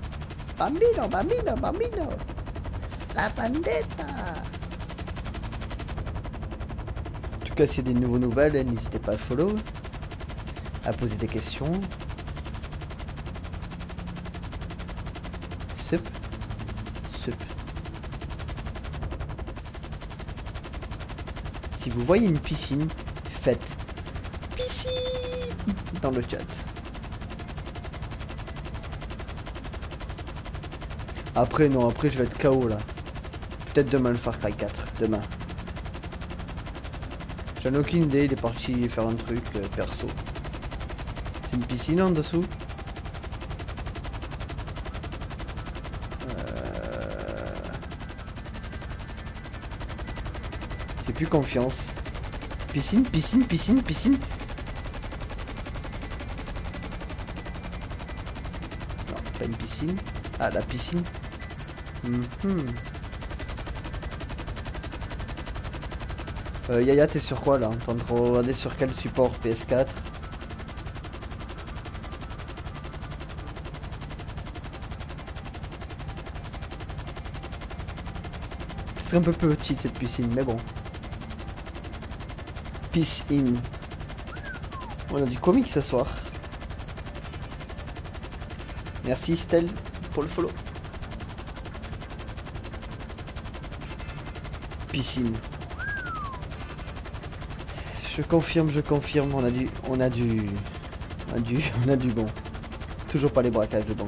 Bambino. La bandetta. En tout cas, s'il y a des nouveaux nouvelles, n'hésitez pas à follow, à poser des questions. Sup. Si vous voyez une piscine, faites piscine dans le chat. Après, non, après je vais être KO là. Peut-être demain le Far Cry 4, demain. J'en ai aucune idée, il est parti faire un truc perso. C'est une piscine en dessous. J'ai plus confiance. Piscine. Non, pas une piscine. Ah, la piscine. Yaya, t'es sur quoi là? T'es en train de regarder sur quel support? PS4? C'est un peu petite cette piscine, mais bon. Piscine. On a du comique ce soir. Merci Stell pour le follow. Piscine. Je confirme, on a du bon. Toujours pas les braquages de banque.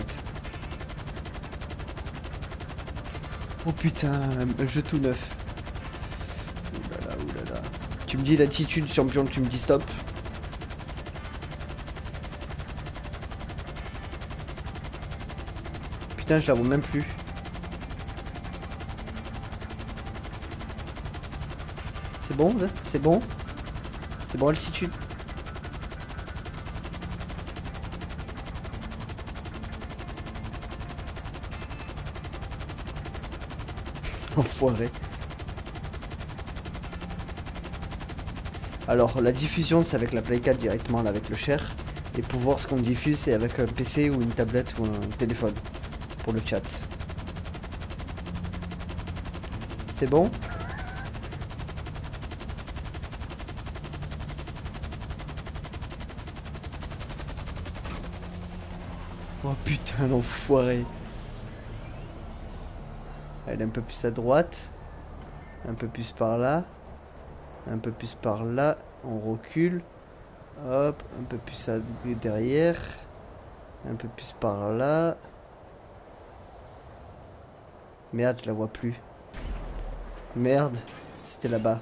Oh putain, un jeu tout neuf. Oulala, oulala. Tu me dis l'attitude champion, tu me dis stop. Putain, je la vois même plus. C'est bon, c'est bon. C'est bon altitude. Enfoiré. Alors la diffusion c'est avec la Play 4 directement là, avec le share. Et pour voir ce qu'on diffuse c'est avec un PC ou une tablette ou un téléphone. Pour le chat. C'est bon? Oh putain l'enfoiré. Elle est un peu plus à droite. Un peu plus par là. Un peu plus par là. On recule. Hop. Un peu plus à derrière. Un peu plus par là. Merde, je la vois plus. Merde. C'était là-bas.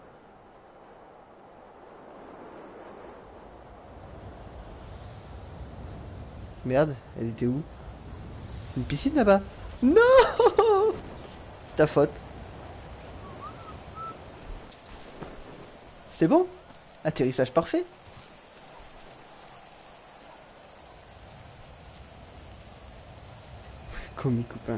Merde, elle était où? C'est une piscine là-bas. Non! C'est ta faute. C'est bon? Atterrissage parfait. Comique copain.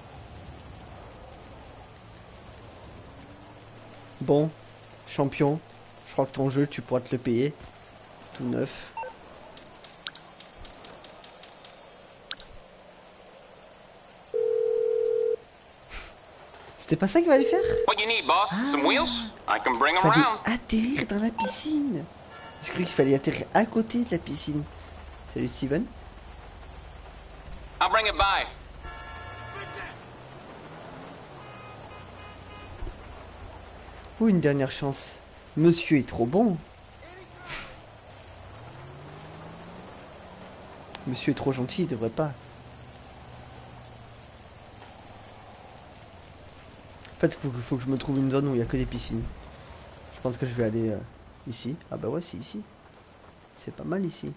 Bon, champion. Je crois que ton jeu, tu pourras te le payer. Tout neuf. C'était pas ça qu'il fallait faire? What you need, boss? Some wheels? I can bring 'em Fallait around. atterrir dans la piscine. J'ai cru qu'il fallait atterrir à côté de la piscine. Salut Steven. I'll bring it by. Oh, une dernière chance. Monsieur est trop bon. Monsieur est trop gentil, il devrait pas. En fait, il faut que je me trouve une zone où il n'y a que des piscines. Je pense que je vais aller ici. Ah bah ouais, c'est ici. C'est pas mal ici.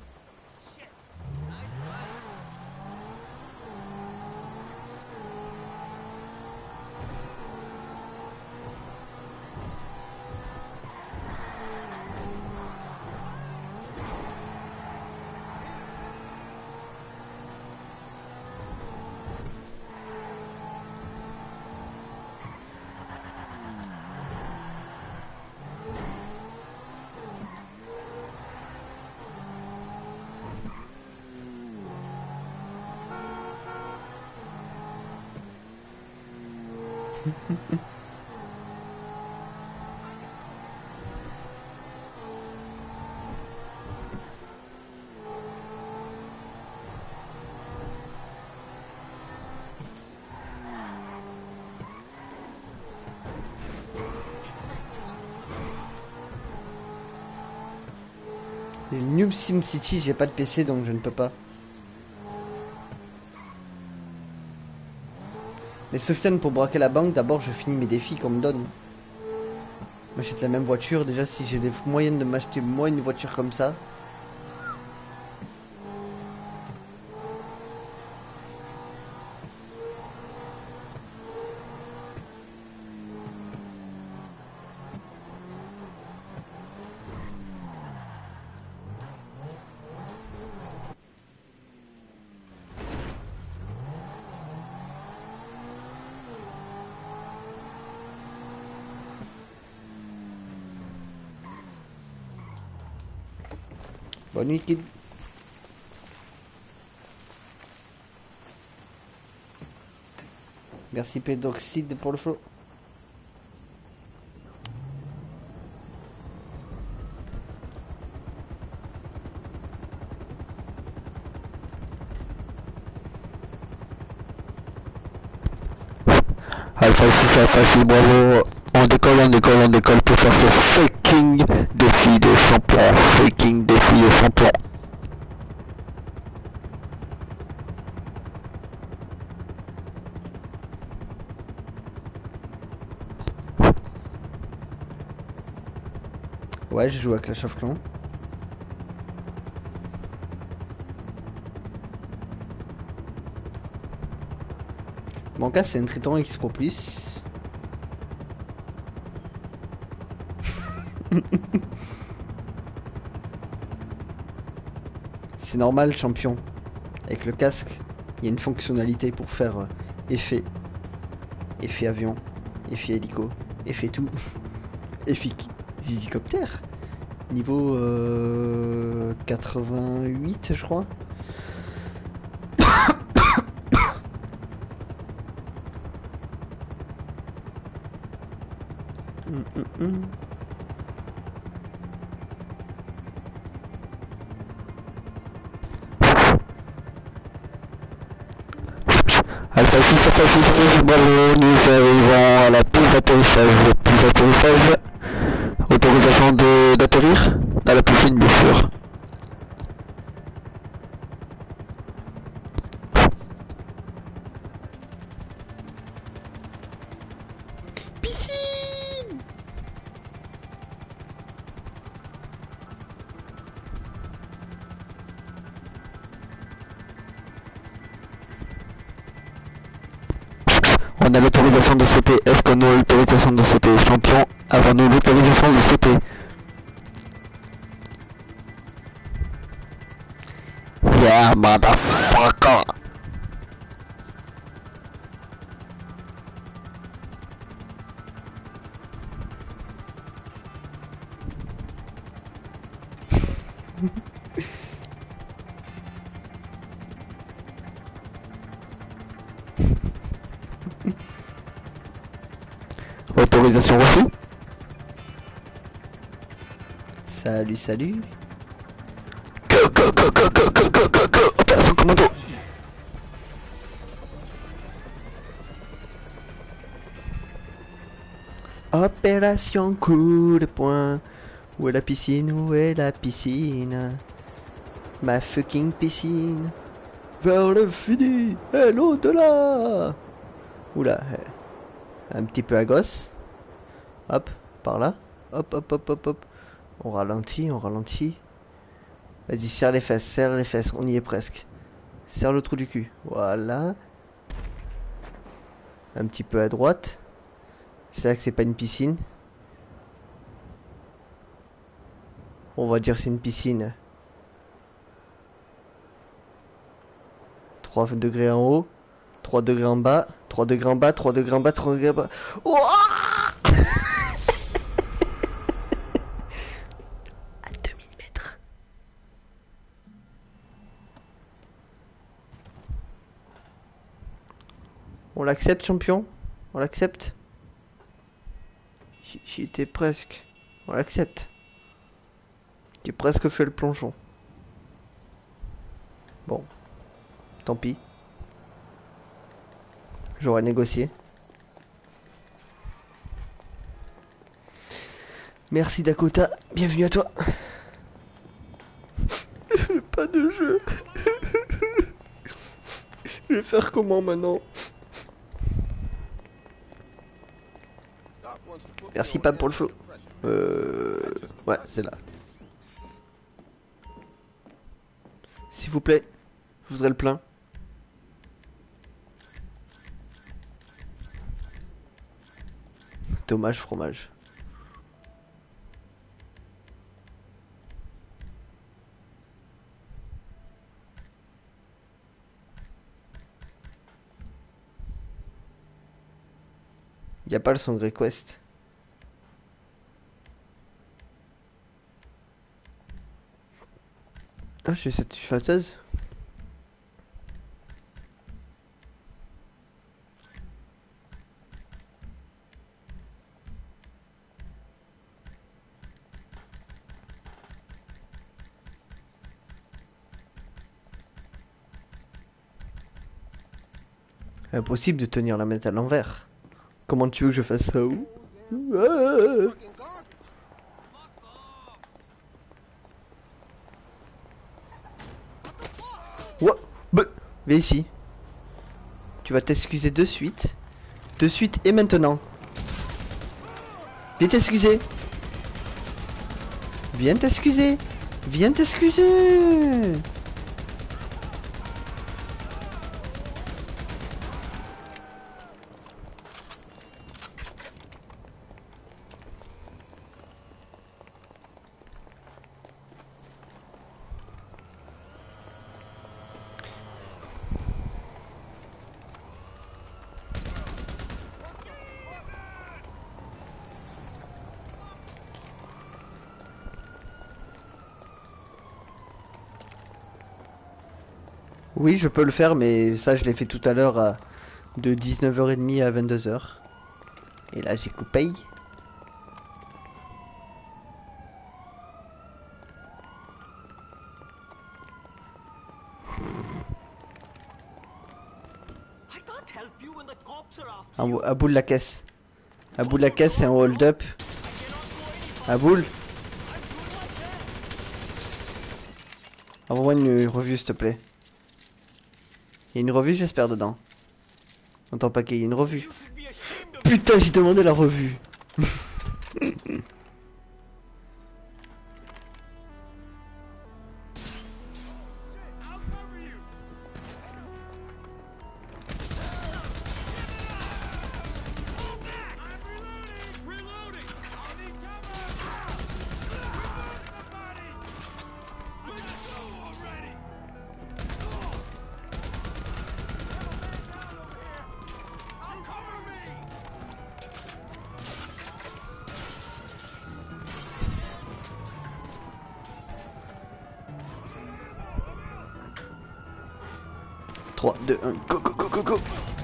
Le Noob Sim City, j'ai pas de PC donc je ne peux pas. Mais Sofiane, pour braquer la banque, d'abord je finis mes défis qu'on me donne. M'achète la même voiture, déjà si j'ai les moyens de m'acheter moi une voiture comme ça. Bonne nuit, kid. Merci Pédoxide pour le flow. Alpha 6, bravo. On décolle pour faire ce fucking défi de champion. Fucking défi de champion. Ouais, je joue à Clash of Clans. Mon cas, c'est un Triton X Pro Plus. C'est normal, champion. Avec le casque, il y a une fonctionnalité pour faire effet. Effet avion, effet hélico, effet tout. Effet zizicoptère. Niveau 88, je crois. Alpha 6, bravo, nous arrivons à la piste d'atterrissage. Autorisation d'atterrir dans la piscine, bien sûr. Piscine. On a l'autorisation de sauter. Est-ce qu'on a l'autorisation de sauter? Champion, avons-nous l'autorisation de sauter? Yeah, motherfucker! Autorisation reçue. Salut, salut. Go, go, go, go, go, go, go, go, go. Opération commando. Opération coup de poing. Où est la piscine? Où est la piscine? Ma fucking piscine. Vers le fini et l'au-delà. Oula. Un petit peu à gauche. Hop, par là. Hop, hop, hop, hop, hop. On ralentit, on ralentit. Vas-y, serre les fesses, on y est presque. Serre le trou du cul. Voilà. Un petit peu à droite. C'est là que c'est pas une piscine. On va dire c'est une piscine. 3 degrés en haut, 3 degrés en bas, 3 degrés en bas, 3 degrés en bas, 3 degrés en bas. Ouah à 2000 mètres. On l'accepte, champion? On l'accepte? J'y étais presque. On l'accepte. J'ai presque fait le plongeon. Bon. Tant pis. J'aurais négocié. Merci Dakota. Bienvenue à toi. Pas de jeu. Je vais faire comment maintenant? Merci Pam pour le flow. Ouais, c'est là. S'il vous plaît, je voudrais le plein. Dommage fromage. Y a pas le song request. Ah, j'ai cette fâteuse. Impossible de tenir la manette à l'envers. Comment tu veux que je fasse ça où? Ah. What? Bah, viens ici. Tu vas t'excuser de suite. De suite et maintenant. Viens t'excuser. Viens t'excuser. Viens t'excuser. Oui, je peux le faire, mais ça, je l'ai fait tout à l'heure de 19h30 à 22h. Et là, j'ai coupé. À bout de la caisse. À bout de la caisse, c'est un hold-up. À boule. Envoie-moi une revue, s'il te plaît. Il y a une revue, j'espère, dedans. Dans ton paquet, il y a une revue. Putain, j'ai demandé la revue. Trois, deux, un, go, go, go, go, go.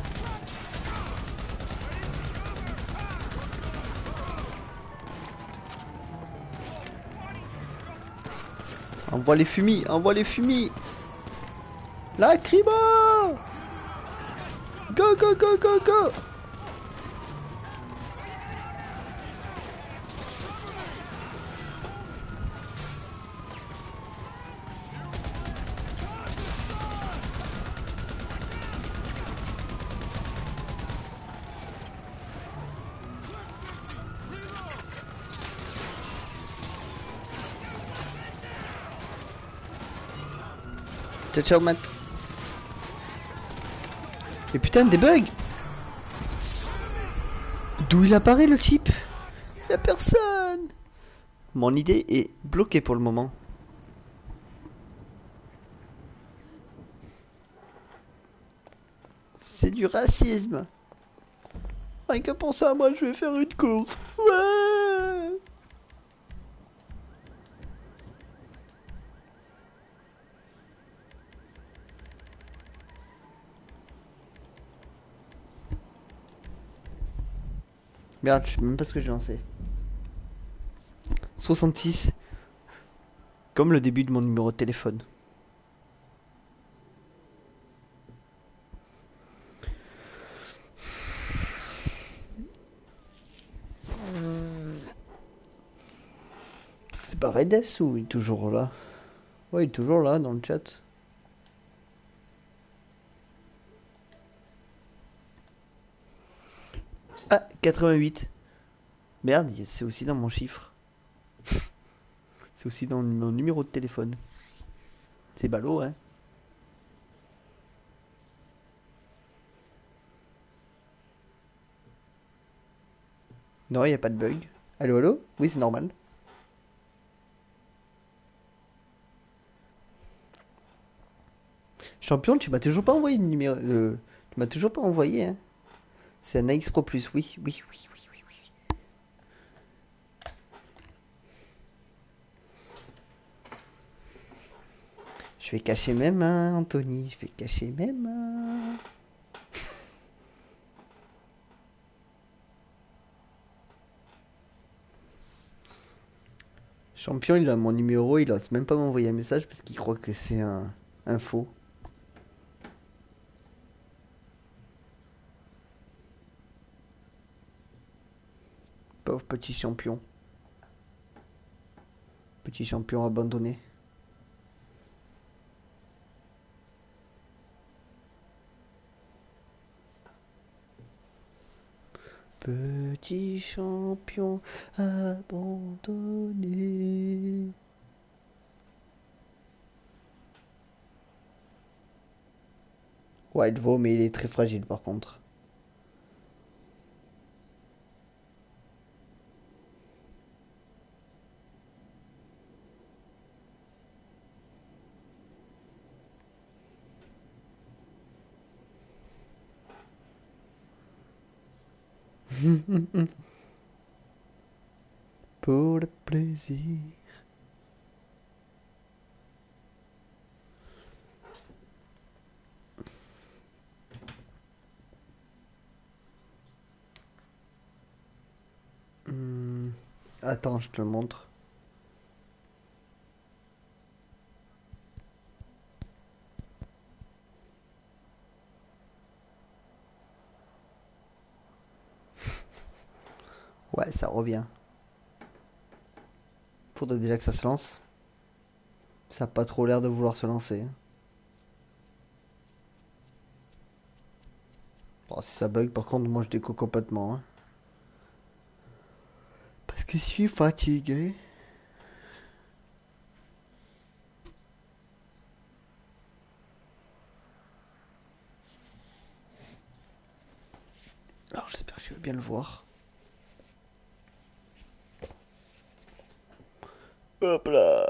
Envoie les fumis, envoie les fumis. Lacrymo. Go, go, go, go, go. Ciao, ciao, Matt. Et putain, des bugs. D'où il apparaît le chip? Y'a personne. Mon idée est bloquée pour le moment. C'est du racisme. Rien que pour ça, moi je vais faire une course. Ouais. Merde, je sais même pas ce que j'ai lancé. 66. Comme le début de mon numéro de téléphone. C'est pas Redes ou il est toujours là? Ouais, il est toujours là dans le chat. Ah, 88. Merde, c'est aussi dans mon chiffre. C'est aussi dans mon numéro de téléphone. C'est ballot, hein. Non, il a pas de bug. Allô, allô? Oui, c'est normal. Champion, tu m'as toujours pas envoyé le numéro. Tu m'as toujours pas envoyé, hein. C'est un AX Pro Plus, oui, oui, oui, oui, oui, oui. Je vais cacher mes mains, Anthony. Je vais cacher mes mains. Champion, il a mon numéro. Il ose même pas m'envoyer un message parce qu'il croit que c'est un faux. Pauvre petit champion. Petit champion abandonné. Petit champion abandonné. Ouais, il vaut, mais il est très fragile par contre. Pour le plaisir. Attends, je te le montre. Ouais, ça revient. Faudrait déjà que ça se lance. Ça a pas trop l'air de vouloir se lancer. Bon, si ça bug, par contre, moi je déco complètement. Hein. Parce que je suis fatigué. Alors j'espère que tu vas bien le voir. Hop là.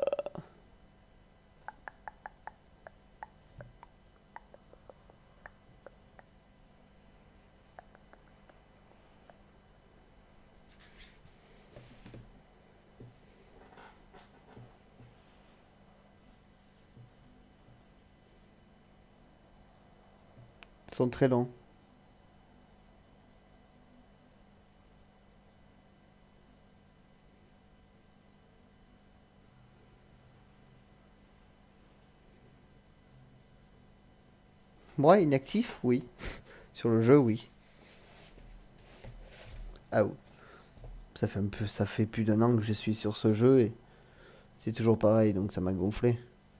Ils sont très longs. Moi, inactif, oui. Sur le jeu, oui. Ah oui. Ça fait plus d'un an que je suis sur ce jeu et c'est toujours pareil, donc ça m'a gonflé.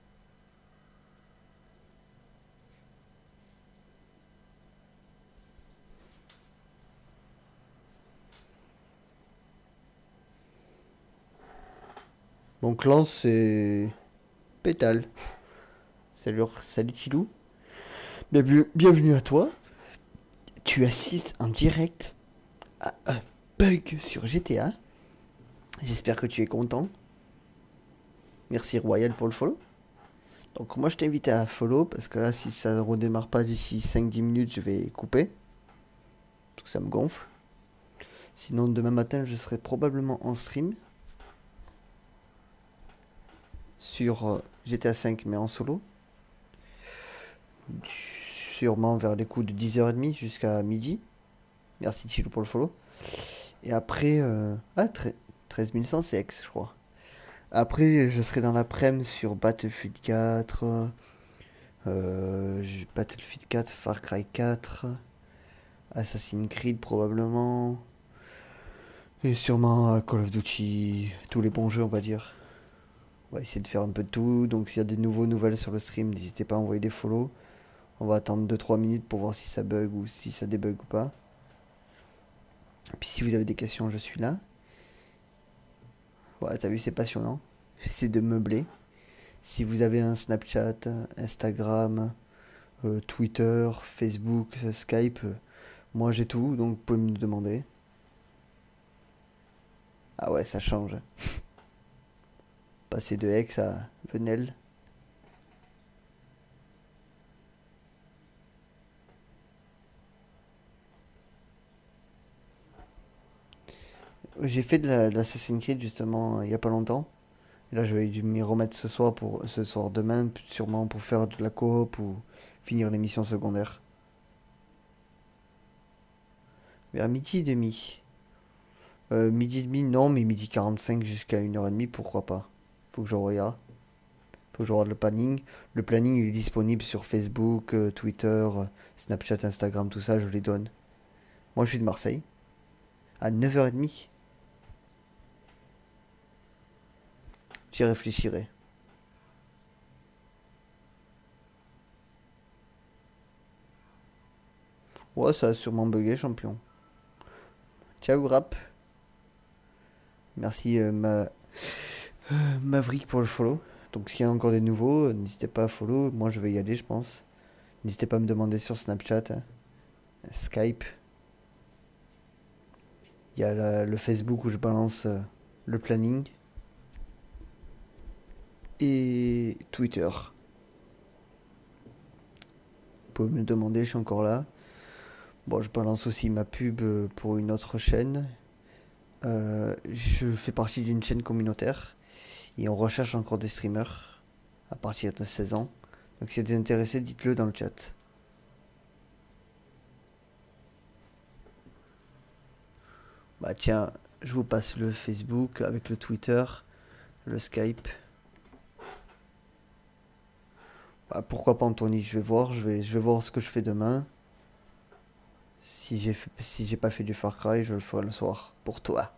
Mon clan, c'est Pétale. Salut, salut Tilou. Bienvenue à toi. Tu assistes en direct à un bug sur GTA. J'espère que tu es content. Merci Royal pour le follow. Donc moi je t'invite à follow parce que là si ça ne redémarre pas d'ici 5-10 minutes je vais couper. Parce que ça me gonfle. Sinon demain matin je serai probablement en stream. Sur GTA 5 mais en solo. Sûrement vers les coups de 10h30 jusqu'à midi. Merci Chilou pour le follow. Et après... 13 100 c'est X je crois. Après je serai dans l'après-midi sur Battlefield 4. Battlefield 4, Far Cry 4. Assassin's Creed probablement. Et sûrement Call of Duty. Tous les bons jeux on va dire. On va essayer de faire un peu de tout. Donc s'il y a des nouvelles sur le stream, n'hésitez pas à envoyer des follow. On va attendre 2-3 minutes pour voir si ça bug ou si ça débug ou pas. Et puis si vous avez des questions, je suis là. Voilà, t'as vu, c'est passionnant. J'essaie de meubler. Si vous avez un Snapchat, Instagram, Twitter, Facebook, Skype, moi j'ai tout, donc vous pouvez me demander. Ah ouais, ça change. Passer de Aix à Venelle. J'ai fait de l'Assassin's Creed justement il y a pas longtemps. Et là, je vais dû m'y remettre ce soir, demain, sûrement pour faire de la coop ou finir les missions secondaires. Vers midi et demi. Midi et demi, non, mais midi 45 jusqu'à 1h30, pourquoi pas. Faut que je regarde. Faut que je regarde le planning. Le planning, il est disponible sur Facebook, Twitter, Snapchat, Instagram, tout ça, je les donne. Moi, je suis de Marseille. À 9h30. J'y réfléchirai. Ouais, ça a sûrement bugué, champion. Ciao, rap. Merci, Maverick, pour le follow. Donc, s'il y a encore des nouveaux, n'hésitez pas à follow. Moi, je vais y aller, je pense. N'hésitez pas à me demander sur Snapchat, hein, Skype. Il y a le Facebook où je balance le planning. Et Twitter. Vous pouvez me demander, je suis encore là. Bon, je balance aussi ma pub pour une autre chaîne. Je fais partie d'une chaîne communautaire. Et on recherche encore des streamers à partir de 16 ans. Donc si vous êtes intéressé, dites-le dans le chat. Bah tiens, je vous passe le Facebook avec le Twitter, le Skype. Bah, pourquoi pas Anthony, je vais voir, je vais voir ce que je fais demain. Si j'ai pas fait du Far Cry, je le ferai le soir pour toi.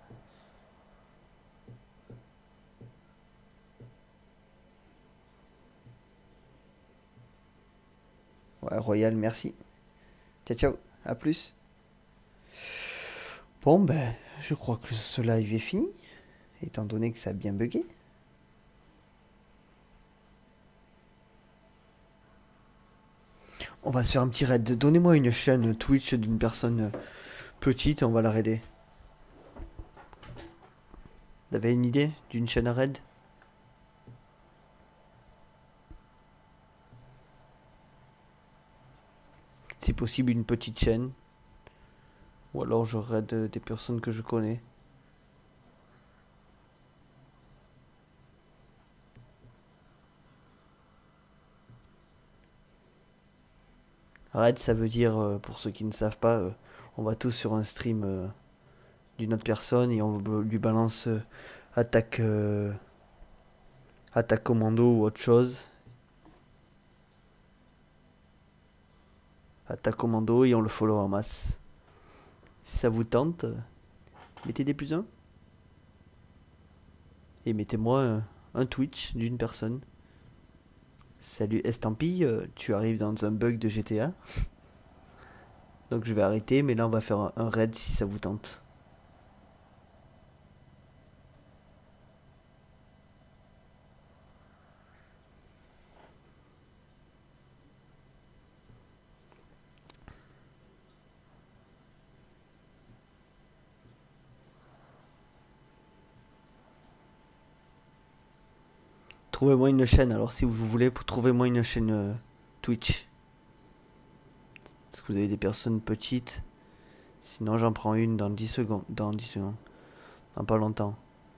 Ouais, Royal, merci. Ciao, ciao, à plus. Bon, ben, je crois que ce live est fini, étant donné que ça a bien bugué. On va se faire un petit raid. Donnez-moi une chaîne Twitch d'une personne petite et on va la raider. Vous avez une idée d'une chaîne à raid? Si possible, une petite chaîne. Ou alors je raid des personnes que je connais. Raid, ça veut dire, pour ceux qui ne savent pas, on va tous sur un stream d'une autre personne et on lui balance attaque, attaque commando ou autre chose. Attaque commando et on le follow en masse. Si ça vous tente, mettez des plus 1. Et mettez-moi un Twitch d'une personne. Salut Estampille, tu arrives dans un bug de GTA. Donc je vais arrêter, mais là on va faire un raid si ça vous tente. Trouvez-moi une chaîne, alors si vous voulez, trouvez-moi une chaîne Twitch. Est-ce que vous avez des personnes petites? Sinon j'en prends une dans 10 secondes. Dans 10 secondes. Dans pas longtemps.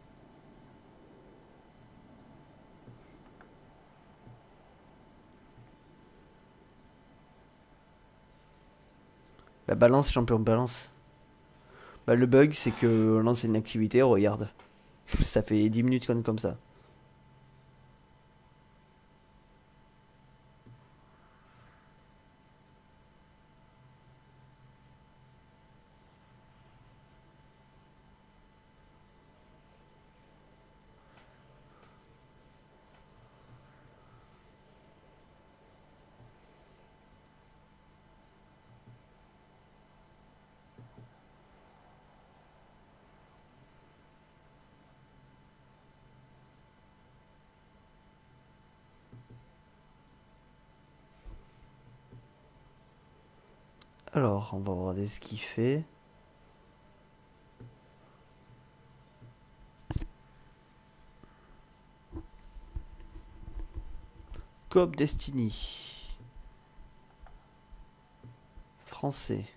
Bah balance champion, balance. Bah le bug c'est que on lance une activité, regarde. Ça fait 10 minutes qu'on est comme ça. Alors, on va regarder ce qu'il fait. Coop Destiny. Français.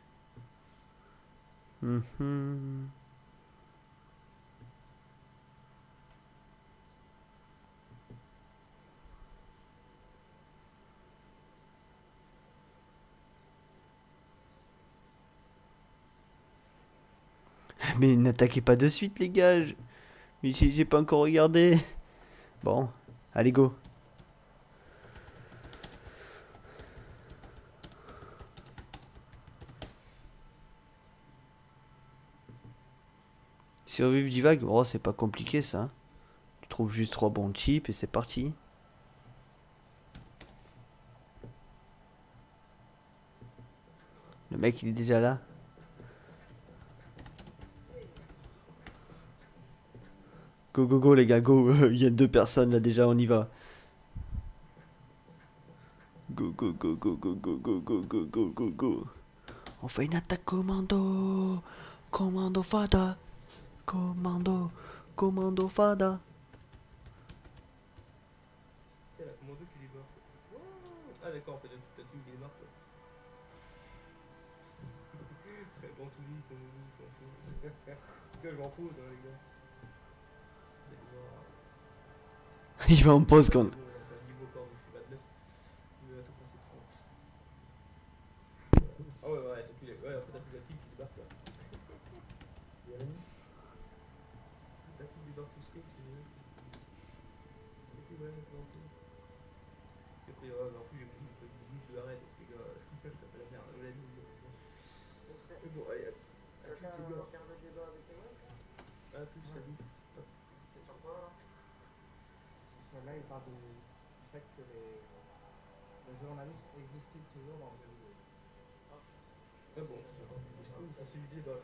Mais n'attaquez pas de suite, les gars. Mais j'ai pas encore regardé. Bon, allez, go. Survivre divague, oh, c'est pas compliqué ça. Tu trouves juste 3 bons chips et c'est parti. Le mec il est déjà là. Go go go les gars, go. Il y a 2 personnes là déjà, on y va. Go go go go go go go go go go go go. On fait une attaque commando. Commando fada. Commando. Commando fada. C'est la commando qui débarque. Oh, ah d'accord, en fait, t'as tout qui débarque. Grand Touli, commando, je m'en fous, les gars. Il va en pause quand. Niveau corps, je suis 29. Il va te passer 30. Ah ouais, ouais, en fait, t'as plus la team qui débarque là. Et à la nuit, ta team débarque tout skate, tu veux. Et puis, ouais, Grand Touli. Et après, ouais, en plus, j'ai pris une petite bouche de l'arrêt, donc les gars, ça fait la merde. La nuit, mais bon, allez, à plus, les gars. À plus, salut. Là, il parle du fait que les journalistes existent toujours dans le jeu. Ah bon, ça c'est l'idée de...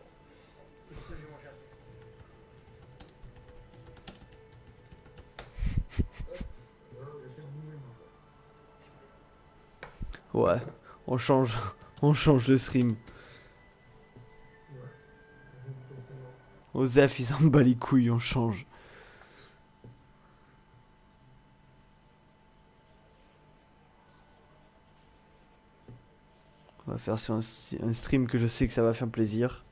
Ouais, on change. On change de stream. Osef il s'en bat les couilles, on change. On va faire sur un stream que je sais que ça va faire plaisir.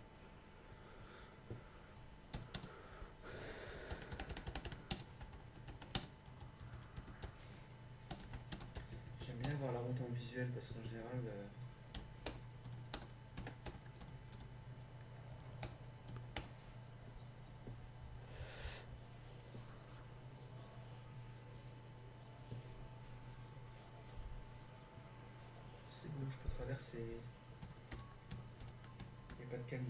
J'aime bien voir la route en visuel parce qu'en général. C'est bon, je peux traverser. Il n'y a pas de camion.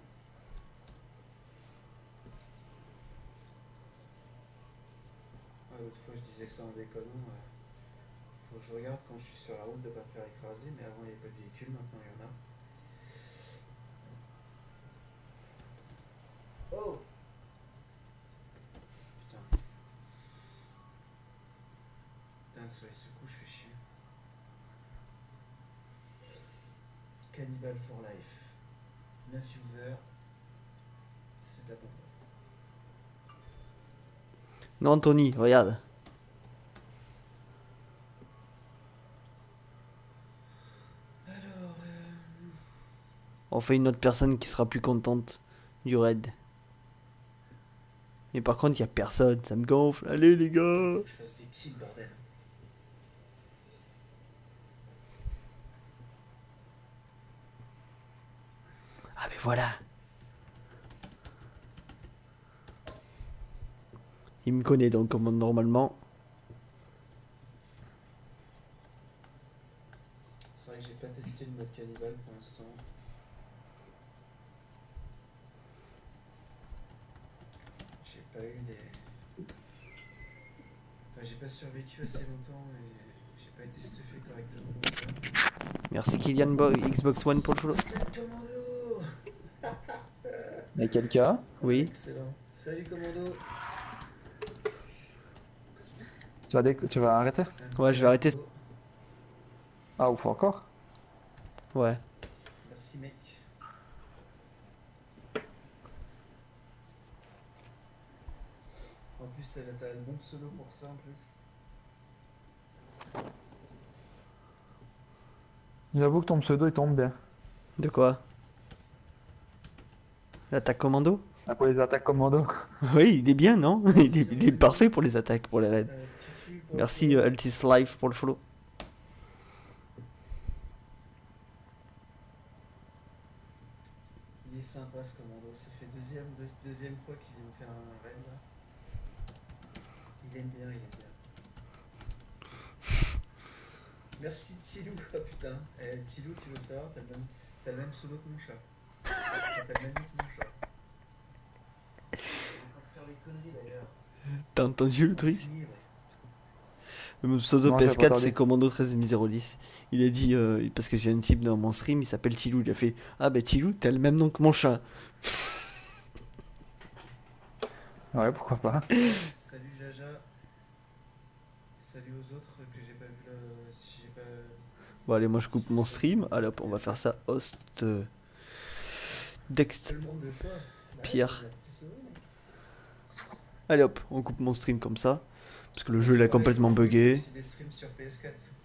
Ah, l'autre fois je disais ça en déconnant. Faut que je regarde quand je suis sur la route de ne pas me faire écraser, mais avant il n'y avait pas de véhicule, maintenant il y en a. Oh putain. Putain, le soleil se couche, fait chier. Cannibal for Life. 9 viewers. C'est de la bombe. Non, Tony, regarde. Alors, On fait une autre personne qui sera plus contente du raid. Mais par contre, il y a personne, ça me gonfle. Allez, les gars. faut que je fasse des kills, bordel. Ah, mais voilà. Il me connaît donc, comme normalement. C'est vrai que j'ai pas testé le mode cannibale pour l'instant. J'ai pas eu des... Enfin, j'ai pas survécu assez longtemps et j'ai pas été stuffé correctement comme ça. Merci Kylian Xbox One pour le follow. Commando. Mais quel cas? Oui. Excellent. Salut Commando. Tu vas arrêter? Ouais, je vais arrêter. Ah, ou faut encore? Ouais. Merci mec. En plus, t'as le bon pseudo pour ça en plus. J'avoue que ton pseudo il tombe bien. De quoi? L'attaque commando? Ah, pour les attaques commando. Oui, il est bien, non? Il est parfait pour les attaques, pour les raids. Tutu pour Merci Altis Life pour le follow. Yes. sympa ce commando, ça fait deuxième fois qu'il vient me faire un raid là. Il aime bien, il aime bien. Merci Tilou, oh putain. Tilou, tu veux savoir, t'as le même pseudo que mon chat. Ça s'appelle même mieux que mon chat. Il est en train de faire des conneries d'ailleurs. T'as entendu le truc? Fini, ouais. Le pseudo Non, j'ai pas PS4 entendu. c'est Commando 13 Misérolis. Il a dit, parce que j'ai un type dans mon stream, il s'appelle Tilou. Il a fait, ah bah Tilou, t'as le même nom que mon chat. Ouais, pourquoi pas. Salut Jaja. Salut aux autres que j'ai pas vu là. Si j'ai pas. Bon allez, moi je coupe mon stream. Allez hop, on va faire ça. Host Dext. Tout le monde de fois. Pierre. Allez hop, on coupe mon stream comme ça. Parce que le jeu il a complètement bugué. Des streams sur PS4.